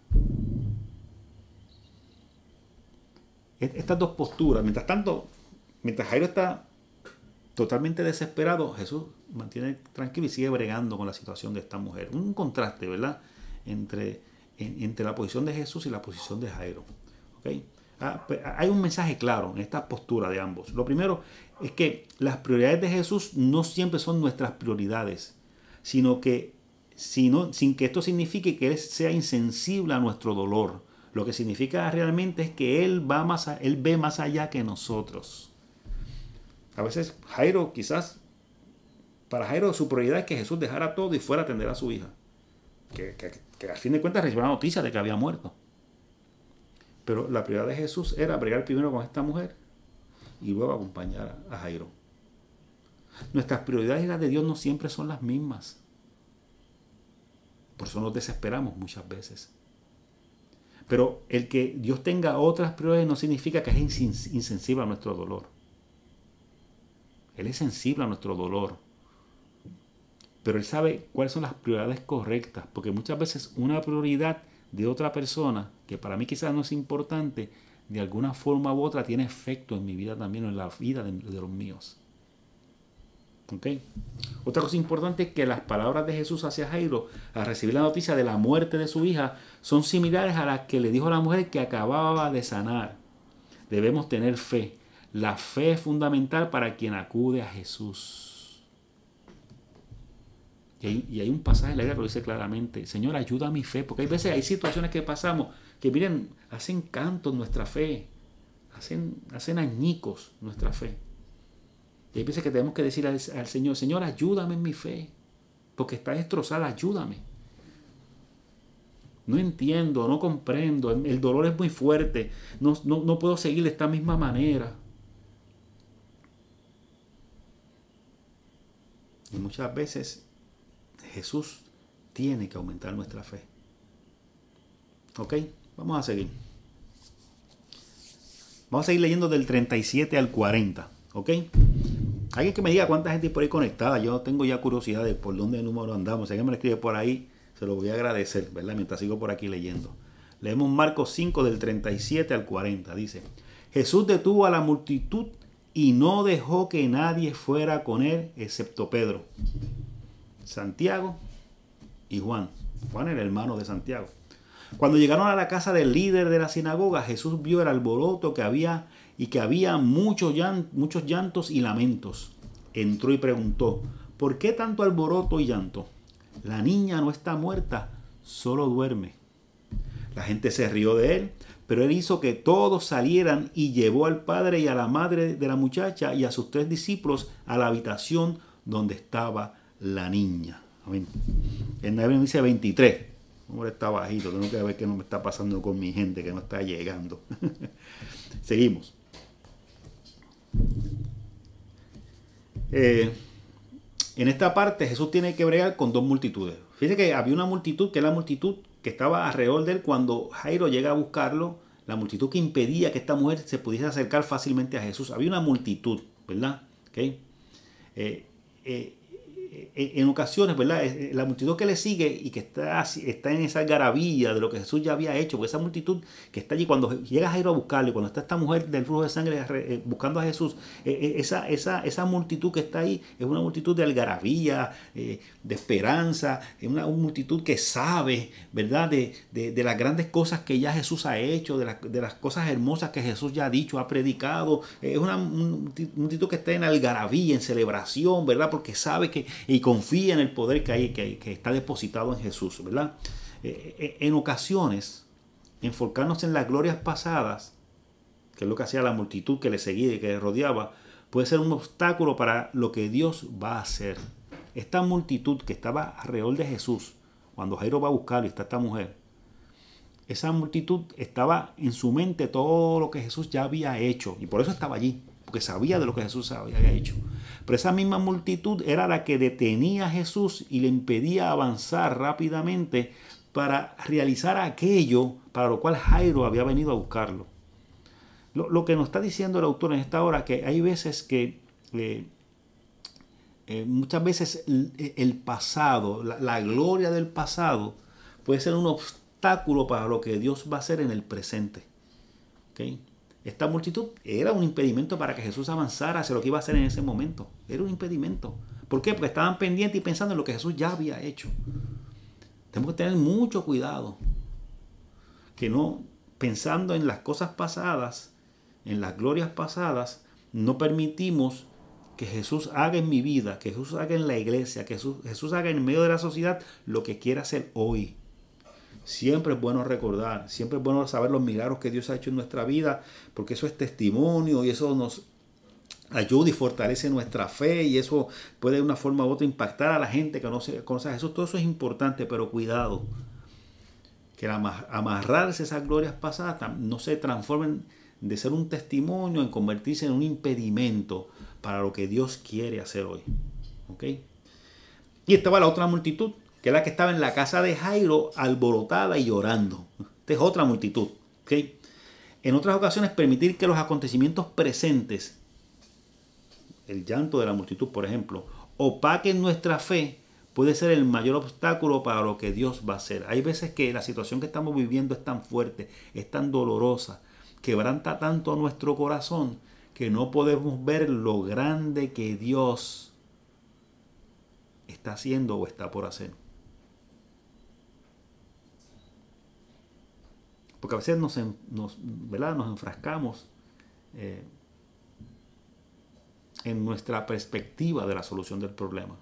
Estas dos posturas, mientras tanto, mientras Jairo está totalmente desesperado, Jesús mantiene tranquilo y sigue bregando con la situación de esta mujer. Un contraste, ¿verdad? Entre la posición de Jesús y la posición de Jairo. ¿Okay? Hay un mensaje claro en esta postura de ambos. Lo primero es que las prioridades de Jesús no siempre son nuestras prioridades, sin que esto signifique que Él sea insensible a nuestro dolor. Lo que significa realmente es que Él ve más allá que nosotros. A veces para Jairo su prioridad es que Jesús dejara todo y fuera a atender a su hija, que a fin de cuentas recibió la noticia de que había muerto. Pero la prioridad de Jesús era bregar primero con esta mujer y luego acompañar a Jairo. Nuestras prioridades y las de Dios no siempre son las mismas. Por eso nos desesperamos muchas veces. Pero el que Dios tenga otras prioridades no significa que es insensible a nuestro dolor. Él es sensible a nuestro dolor. Pero Él sabe cuáles son las prioridades correctas. Porque muchas veces una prioridad de otra persona, que para mí quizás no es importante, de alguna forma u otra tiene efecto en mi vida también, o en la vida de los míos. ¿Ok? Otra cosa importante es que las palabras de Jesús hacia Jairo al recibir la noticia de la muerte de su hija son similares a las que le dijo a la mujer que acababa de sanar. Debemos tener fe. La fe es fundamental para quien acude a Jesús. Y hay un pasaje en la Biblia que lo dice claramente: Señor, ayuda a mi fe. Porque hay situaciones que pasamos que, miren, hacen cantos nuestra fe, hacen añicos nuestra fe. Y hay veces que tenemos que decir al Señor: Señor, ayúdame en mi fe, porque está destrozada, ayúdame. No entiendo, no comprendo, el dolor es muy fuerte, no puedo seguir de esta misma manera. Y muchas veces Jesús tiene que aumentar nuestra fe. ¿Ok? Vamos a seguir. Vamos a seguir leyendo del 37 al 40. ¿Ok? Alguien que me diga cuánta gente hay por ahí conectada. Yo tengo ya curiosidad de por dónde el número andamos. Si alguien me lo escribe por ahí, se lo voy a agradecer, ¿verdad? Mientras sigo por aquí leyendo. Leemos Marcos 5 del 37 al 40. Dice: Jesús detuvo a la multitud y no dejó que nadie fuera con él excepto Pedro, Santiago y Juan. Juan era hermano de Santiago. Cuando llegaron a la casa del líder de la sinagoga, Jesús vio el alboroto que había y que había muchos llantos y lamentos. Entró y preguntó: ¿por qué tanto alboroto y llanto? La niña no está muerta, solo duerme. La gente se rió de él, pero él hizo que todos salieran y llevó al padre y a la madre de la muchacha y a sus 3 discípulos a la habitación donde estaba la niña. Amén. El 9 dice 23. Hombre, está bajito, tengo que ver qué no me está pasando con mi gente que no está llegando. Seguimos. En esta parte Jesús tiene que bregar con 2 multitudes. Fíjense que había una multitud que es la multitud que estaba alrededor de él cuando Jairo llega a buscarlo, la multitud que impedía que esta mujer se pudiese acercar fácilmente a Jesús. Había una multitud, ¿verdad? ¿Okay? En ocasiones, ¿verdad? La multitud que le sigue y que está en esa algarabía de lo que Jesús ya había hecho, porque esa multitud que está allí, cuando llega Jairo a buscarlo y cuando está esta mujer del flujo de sangre buscando a Jesús, esa multitud que está ahí es una multitud de algarabía, de esperanza, es una multitud que sabe, ¿verdad? De las grandes cosas que ya Jesús ha hecho, de las cosas hermosas que Jesús ya ha dicho, ha predicado. Es una multitud que está en algarabía, en celebración, ¿verdad? Porque sabe que y confía en el poder que está depositado en Jesús, ¿verdad? En ocasiones, enfocarnos en las glorias pasadas, que es lo que hacía la multitud que le seguía y que le rodeaba, puede ser un obstáculo para lo que Dios va a hacer. Esta multitud que estaba alrededor de Jesús, cuando Jairo va a buscarlo y está esta mujer, esa multitud estaba en su mente todo lo que Jesús ya había hecho, y por eso estaba allí, porque sabía de lo que Jesús había hecho. Pero esa misma multitud era la que detenía a Jesús y le impedía avanzar rápidamente para realizar aquello para lo cual Jairo había venido a buscarlo. Lo que nos está diciendo el autor en esta hora, que hay veces que muchas veces el pasado, la gloria del pasado puede ser un obstáculo para lo que Dios va a hacer en el presente. ¿Okay? Esta multitud era un impedimento para que Jesús avanzara hacia lo que iba a hacer en ese momento. Era un impedimento. ¿Por qué? Porque estaban pendientes y pensando en lo que Jesús ya había hecho. Tenemos que tener mucho cuidado. Que no, pensando en las cosas pasadas, en las glorias pasadas, no permitimos que Jesús haga en mi vida, que Jesús haga en la iglesia, que Jesús haga en medio de la sociedad lo que quiera hacer hoy. Siempre es bueno recordar, siempre es bueno saber los milagros que Dios ha hecho en nuestra vida, porque eso es testimonio y eso nos ayuda y fortalece nuestra fe y eso puede de una forma u otra impactar a la gente que no conoce a Jesús. Todo eso es importante, pero cuidado, que amarrarse a esas glorias pasadas no se transformen de ser un testimonio en convertirse en un impedimento para lo que Dios quiere hacer hoy. ¿Ok? Y estaba la otra multitud, que es la que estaba en la casa de Jairo, alborotada y llorando. Esta es otra multitud. ¿Okay? En otras ocasiones, permitir que los acontecimientos presentes, el llanto de la multitud, por ejemplo, opaquen nuestra fe, puede ser el mayor obstáculo para lo que Dios va a hacer. Hay veces que la situación que estamos viviendo es tan fuerte, es tan dolorosa, quebranta tanto nuestro corazón, que no podemos ver lo grande que Dios está haciendo o está por hacer. Porque a veces nos enfrascamos en nuestra perspectiva de la solución del problema.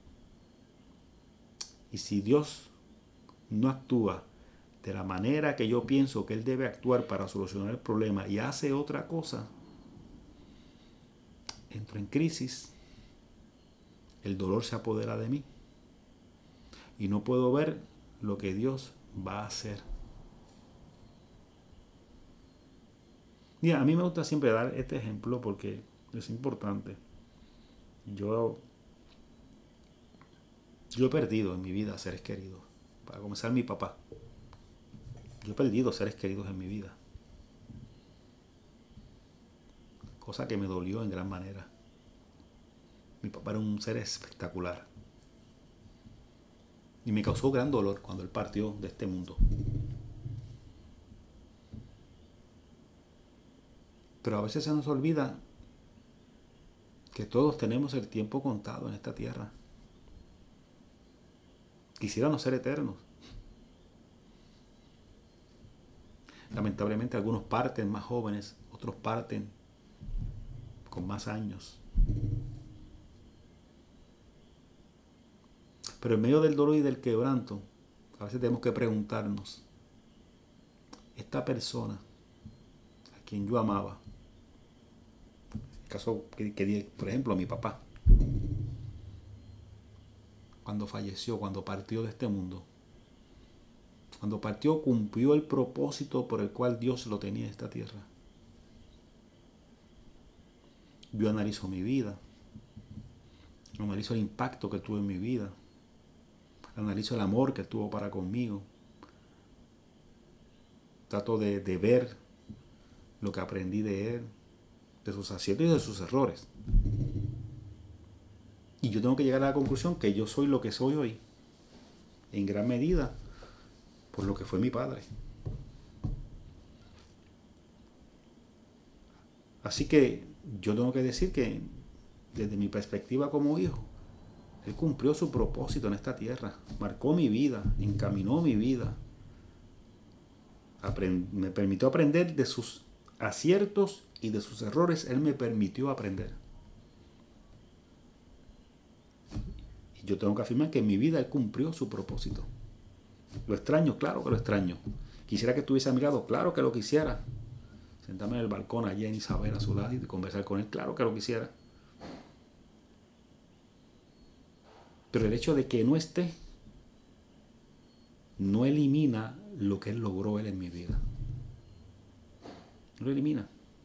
Y si Dios no actúa de la manera que yo pienso que Él debe actuar para solucionar el problema y hace otra cosa, entro en crisis, el dolor se apodera de mí y no puedo ver lo que Dios va a hacer. Mira, a mí me gusta siempre dar este ejemplo porque es importante. Yo he perdido en mi vida seres queridos. Para comenzar, mi papá. Yo he perdido seres queridos en mi vida. Cosa que me dolió en gran manera. Mi papá era un ser espectacular. Y me causó gran dolor cuando él partió de este mundo. Pero a veces se nos olvida que todos tenemos el tiempo contado en esta tierra. Quisiéramos ser eternos. Lamentablemente algunos parten más jóvenes, otros parten con más años. Pero en medio del dolor y del quebranto, a veces tenemos que preguntarnos, esta persona a quien yo amaba, el caso que di, por ejemplo, a mi papá, cuando falleció, cuando partió de este mundo, cuando partió, cumplió el propósito por el cual Dios lo tenía en esta tierra. Yo analizo mi vida, analizo el impacto que tuvo en mi vida, analizo el amor que tuvo para conmigo, trato de ver lo que aprendí de él, de sus aciertos y de sus errores. Y yo tengo que llegar a la conclusión que yo soy lo que soy hoy, en gran medida por lo que fue mi padre. Así que yo tengo que decir que desde mi perspectiva como hijo, él cumplió su propósito en esta tierra, marcó mi vida, encaminó mi vida, me permitió aprender de sus aciertos y de sus errores. Él me permitió aprender. Y yo tengo que afirmar que en mi vida él cumplió su propósito. Lo extraño, claro que lo extraño. Quisiera que estuviese a mi lado, claro que lo quisiera. Sentarme en el balcón allí en Isabel a su lado y conversar con él, claro que lo quisiera. Pero el hecho de que no esté no elimina lo que él logró él en mi vida. No lo elimina.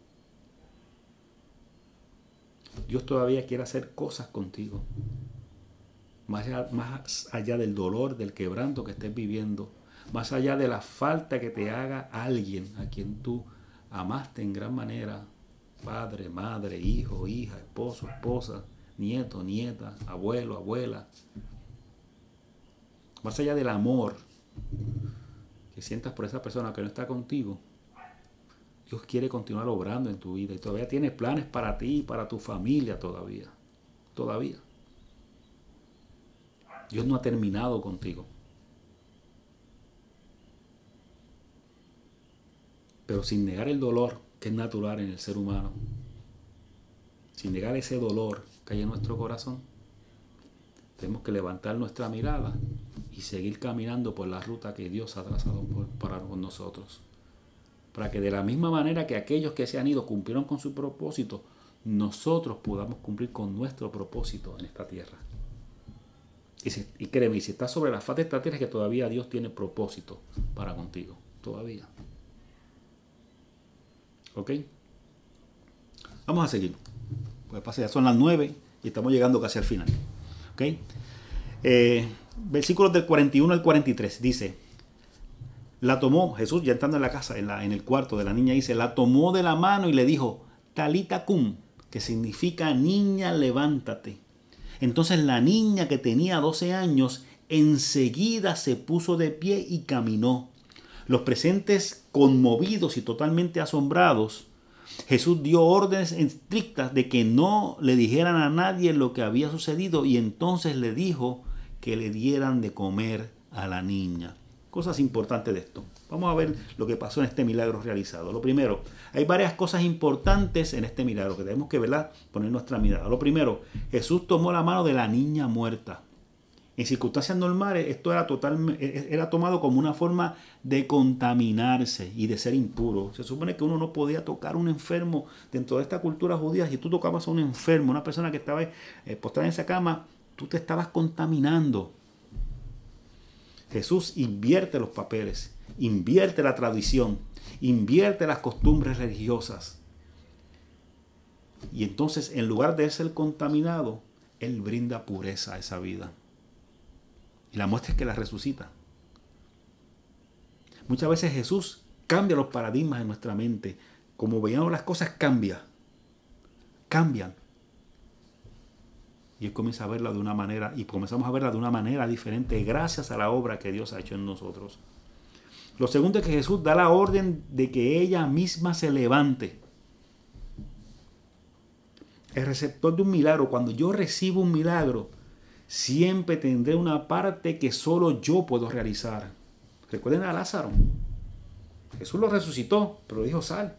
Dios todavía quiere hacer cosas contigo. Más allá del dolor, del quebranto que estés viviendo. Más allá de la falta que te haga alguien a quien tú amaste en gran manera. Padre, madre, hijo, hija, esposo, esposa, nieto, nieta, abuelo, abuela. Más allá del amor que sientas por esa persona que no está contigo, Dios quiere continuar obrando en tu vida y todavía tiene planes para ti y para tu familia todavía. Todavía. Dios no ha terminado contigo. Pero sin negar el dolor que es natural en el ser humano, sin negar ese dolor que hay en nuestro corazón, tenemos que levantar nuestra mirada y seguir caminando por la ruta que Dios ha trazado para nosotros. Para que de la misma manera que aquellos que se han ido cumplieron con su propósito, nosotros podamos cumplir con nuestro propósito en esta tierra. Y créeme, si estás sobre la faz de esta tierra, es que todavía Dios tiene propósito para contigo. Todavía. ¿Ok? Vamos a seguir. Pues ya son las 9 y estamos llegando casi al final. ¿Ok? Versículos del 41 al 43 dice: la tomó, Jesús ya entrando en la casa, en el cuarto de la niña, dice, la tomó de la mano y le dijo, Talita cum, que significa niña, levántate. Entonces la niña, que tenía 12 años, enseguida se puso de pie y caminó. Los presentes, conmovidos y totalmente asombrados, Jesús dio órdenes estrictas de que no le dijeran a nadie lo que había sucedido, y entonces le dijo que le dieran de comer a la niña. Cosas importantes de esto. Vamos a ver lo que pasó en este milagro realizado. Lo primero, hay varias cosas importantes en este milagro que tenemos que, ¿verdad?, poner nuestra mirada. Lo primero, Jesús tomó la mano de la niña muerta. En circunstancias normales, esto era tomado como una forma de contaminarse y de ser impuro. Se supone que uno no podía tocar a un enfermo dentro de esta cultura judía. Si tú tocabas a un enfermo, una persona que estaba postrada en esa cama, tú te estabas contaminando. Jesús invierte los papeles, invierte la tradición, invierte las costumbres religiosas. Y entonces, en lugar de ser contaminado, Él brinda pureza a esa vida. Y la muestra es que la resucita. Muchas veces Jesús cambia los paradigmas en nuestra mente. Como veíamos las cosas, cambian. Y Él comienza a verla de una manera, y comenzamos a verla de una manera diferente gracias a la obra que Dios ha hecho en nosotros. Lo segundo es que Jesús da la orden de que ella misma se levante. El receptor de un milagro, cuando yo recibo un milagro, siempre tendré una parte que solo yo puedo realizar. Recuerden a Lázaro. Jesús lo resucitó, pero dijo, sal.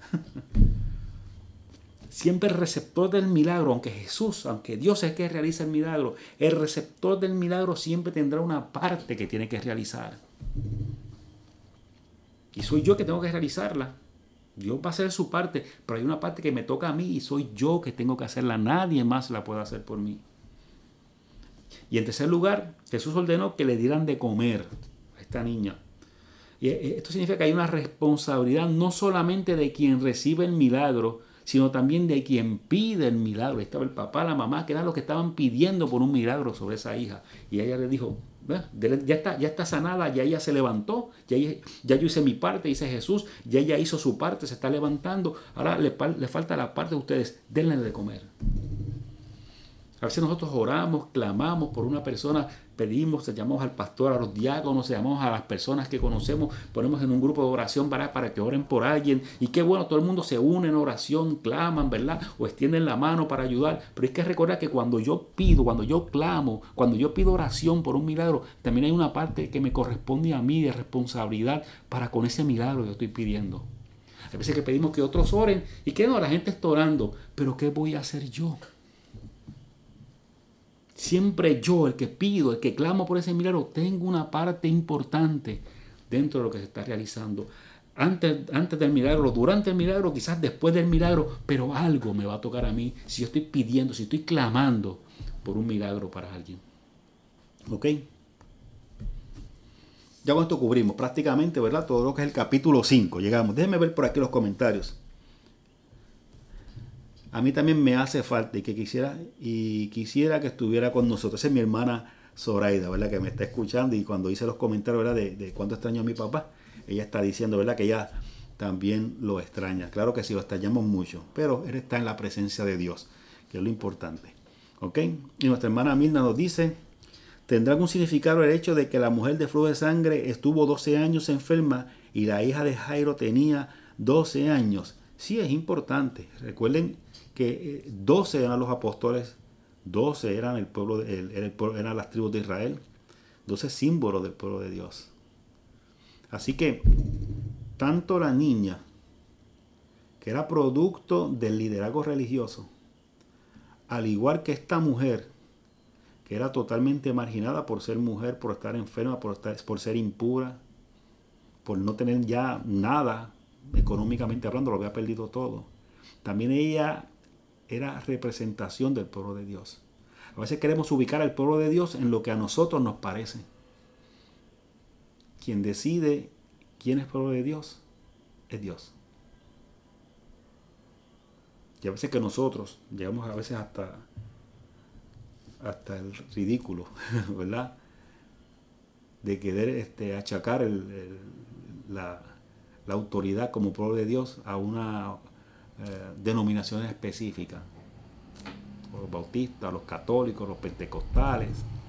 Siempre el receptor del milagro, aunque Dios es el que realiza el milagro, el receptor del milagro siempre tendrá una parte que tiene que realizar. Y soy yo que tengo que realizarla. Dios va a hacer su parte, pero hay una parte que me toca a mí y soy yo que tengo que hacerla. Nadie más la puede hacer por mí. Y en tercer lugar, Jesús ordenó que le dieran de comer a esta niña. Y esto significa que hay una responsabilidad no solamente de quien recibe el milagro, sino también de quien pide el milagro. Ahí estaba el papá, la mamá, que eran los que estaban pidiendo por un milagro sobre esa hija. Y ella le dijo, ya está sanada, ya ella se levantó, ya yo hice mi parte, dice Jesús, ya ella hizo su parte, se está levantando, ahora le falta la parte de ustedes, denle de comer. A veces nosotros oramos, clamamos por una persona, pedimos, llamamos al pastor, a los diáconos, llamamos a las personas que conocemos, ponemos en un grupo de oración para que oren por alguien. Y qué bueno, todo el mundo se une en oración, claman, ¿verdad? O extienden la mano para ayudar. Pero hay que recordar que cuando yo pido, cuando yo clamo, cuando yo pido oración por un milagro, también hay una parte que me corresponde a mí de responsabilidad para con ese milagro que yo estoy pidiendo. Hay veces que pedimos que otros oren y que no, la gente está orando, pero ¿qué voy a hacer yo? Siempre yo, el que pido, el que clamo por ese milagro, tengo una parte importante dentro de lo que se está realizando. Antes del milagro, durante el milagro, quizás después del milagro, pero algo me va a tocar a mí si yo estoy pidiendo, si estoy clamando por un milagro para alguien. ¿Ok? Ya con esto cubrimos prácticamente, ¿verdad? Todo lo que es el capítulo 5. Llegamos. Déjenme ver por aquí los comentarios. A mí también me hace falta y quisiera que estuviera con nosotros. Esa es mi hermana Zoraida, ¿verdad? Que me está escuchando y cuando hice los comentarios, ¿verdad? De cuánto extraño a mi papá, ella está diciendo, ¿verdad? Que ella también lo extraña. Claro que sí, lo extrañamos mucho, pero él está en la presencia de Dios, que es lo importante. ¿Ok? Y nuestra hermana Milna nos dice, ¿tendrá algún significado el hecho de que la mujer de flujo de sangre estuvo 12 años enferma y la hija de Jairo tenía 12 años? Sí, es importante. Recuerden que 12 eran los apóstoles, 12 eran el pueblo, eran las tribus de Israel, 12 símbolos del pueblo de Dios. Así que tanto la niña, que era producto del liderazgo religioso, al igual que esta mujer, que era totalmente marginada por ser mujer, por estar enferma, por ser impura, por no tener ya nada, económicamente hablando, lo había perdido todo. También ella era representación del pueblo de Dios. A veces queremos ubicar al pueblo de Dios en lo que a nosotros nos parece. Quien decide quién es pueblo de Dios es Dios. Y a veces que nosotros llegamos a veces hasta el ridículo, ¿verdad? De querer achacar la autoridad como pueblo de Dios a una denominación específica. Los bautistas, los católicos, los pentecostales.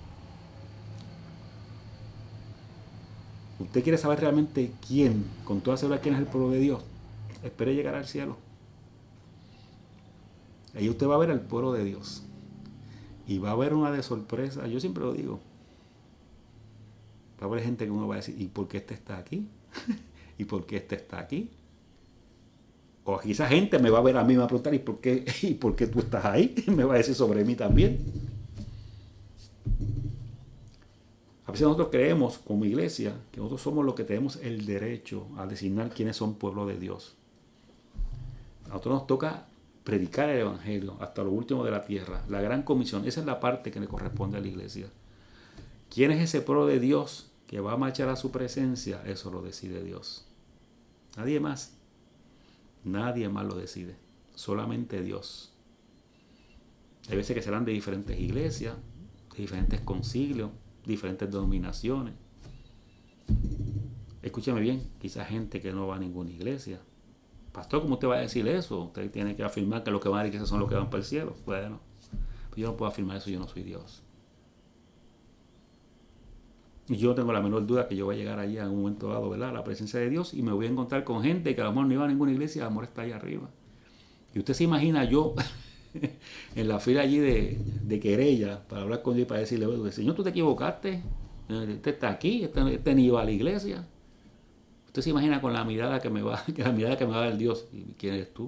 ¿Usted quiere saber realmente quién, con toda seguridad, quién es el pueblo de Dios? Espere llegar al cielo. Ahí usted va a ver al pueblo de Dios. Y va a haber una de sorpresa. Yo siempre lo digo. Va a haber gente que uno va a decir, ¿y por qué este está aquí? ¿Y por qué este está aquí? O quizá gente me va a ver a mí y me va a preguntar, ¿y por qué tú estás ahí? Me va a decir sobre mí también. A veces nosotros creemos, como iglesia, que nosotros somos los que tenemos el derecho a designar quiénes son pueblo de Dios. A nosotros nos toca predicar el evangelio hasta lo último de la tierra. La gran comisión, esa es la parte que le corresponde a la iglesia. ¿Quién es ese pueblo de Dios que va a marchar a su presencia? Eso lo decide Dios. Nadie más. Nadie más lo decide. Solamente Dios. Hay veces que serán de diferentes iglesias, de diferentes concilios, diferentes denominaciones. Escúchame bien, quizás gente que no va a ninguna iglesia. Pastor, ¿cómo usted va a decir eso? Usted tiene que afirmar que los que van a la iglesia son los que van para el cielo. Bueno, pues yo no puedo afirmar eso, yo no soy Dios. Y yo no tengo la menor duda que yo voy a llegar allí en un momento dado, ¿verdad?, a la presencia de Dios y me voy a encontrar con gente que a lo mejor no iba a ninguna iglesia y a lo mejor está ahí arriba. Y usted se imagina yo en la fila allí de querella para hablar con Dios y para decirle, oye, Señor, tú te equivocaste, este está aquí, este ni iba a la iglesia. Usted se imagina con la mirada que me va a dar Dios. ¿Y quién eres tú?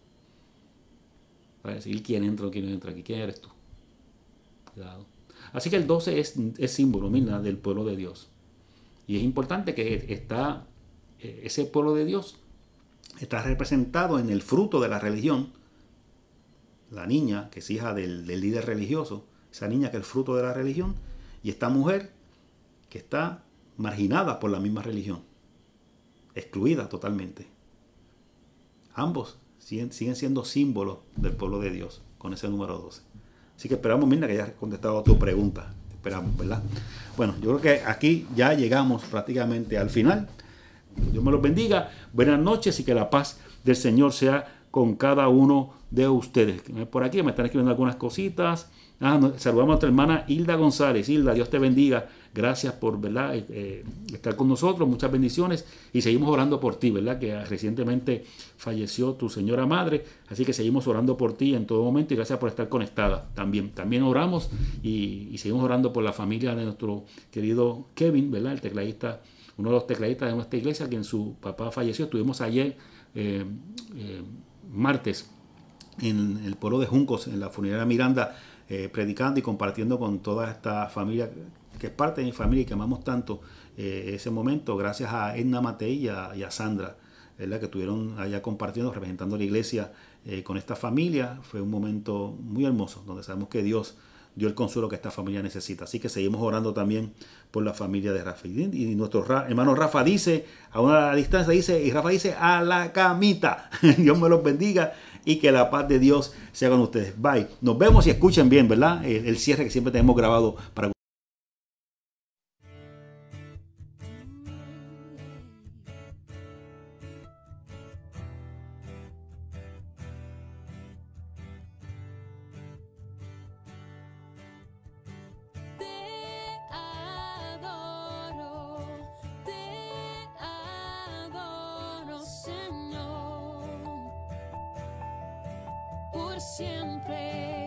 Para decir quién entra o quién no entra aquí. ¿Quién eres tú? Cuidado. Así que el 12 es símbolo, mira, del pueblo de Dios. Y es importante que está ese pueblo de Dios está representado en el fruto de la religión. La niña, que es hija del líder religioso, esa niña que es el fruto de la religión, y esta mujer que está marginada por la misma religión, excluida totalmente. Ambos siguen siendo símbolos del pueblo de Dios con ese número 12. Así que esperamos, Mirna, que hayas contestado a tu pregunta. Esperamos, ¿verdad? Bueno, yo creo que aquí ya llegamos prácticamente al final. Dios me los bendiga. Buenas noches y que la paz del Señor sea con cada uno de ustedes. Por aquí me están escribiendo algunas cositas. Saludamos a nuestra hermana Hilda González. Hilda, Dios te bendiga. Gracias por, ¿verdad?, estar con nosotros. Muchas bendiciones. Y seguimos orando por ti, ¿verdad? Que recientemente falleció tu señora madre. Así que seguimos orando por ti en todo momento. Y gracias por estar conectada también. También oramos y seguimos orando por la familia de nuestro querido Kevin, ¿verdad? El tecladista, uno de los tecladistas de nuestra iglesia, quien su papá falleció. Estuvimos ayer, martes, en el pueblo de Juncos, en la funeraria Miranda, predicando y compartiendo con toda esta familia que es parte de mi familia y que amamos tanto ese momento, gracias a Edna Matei y a Sandra, ¿verdad?, que estuvieron allá compartiendo, representando la iglesia con esta familia. Fue un momento muy hermoso, donde sabemos que Dios dio el consuelo que esta familia necesita. Así que seguimos orando también por la familia de Rafa. Y nuestro hermano Rafa dice, a una distancia dice, y Rafa dice, a la camita. Dios me los bendiga y que la paz de Dios sea con ustedes. Bye. Nos vemos y escuchen bien, ¿verdad? El cierre que siempre tenemos grabado para te adoro, Señor, por siempre.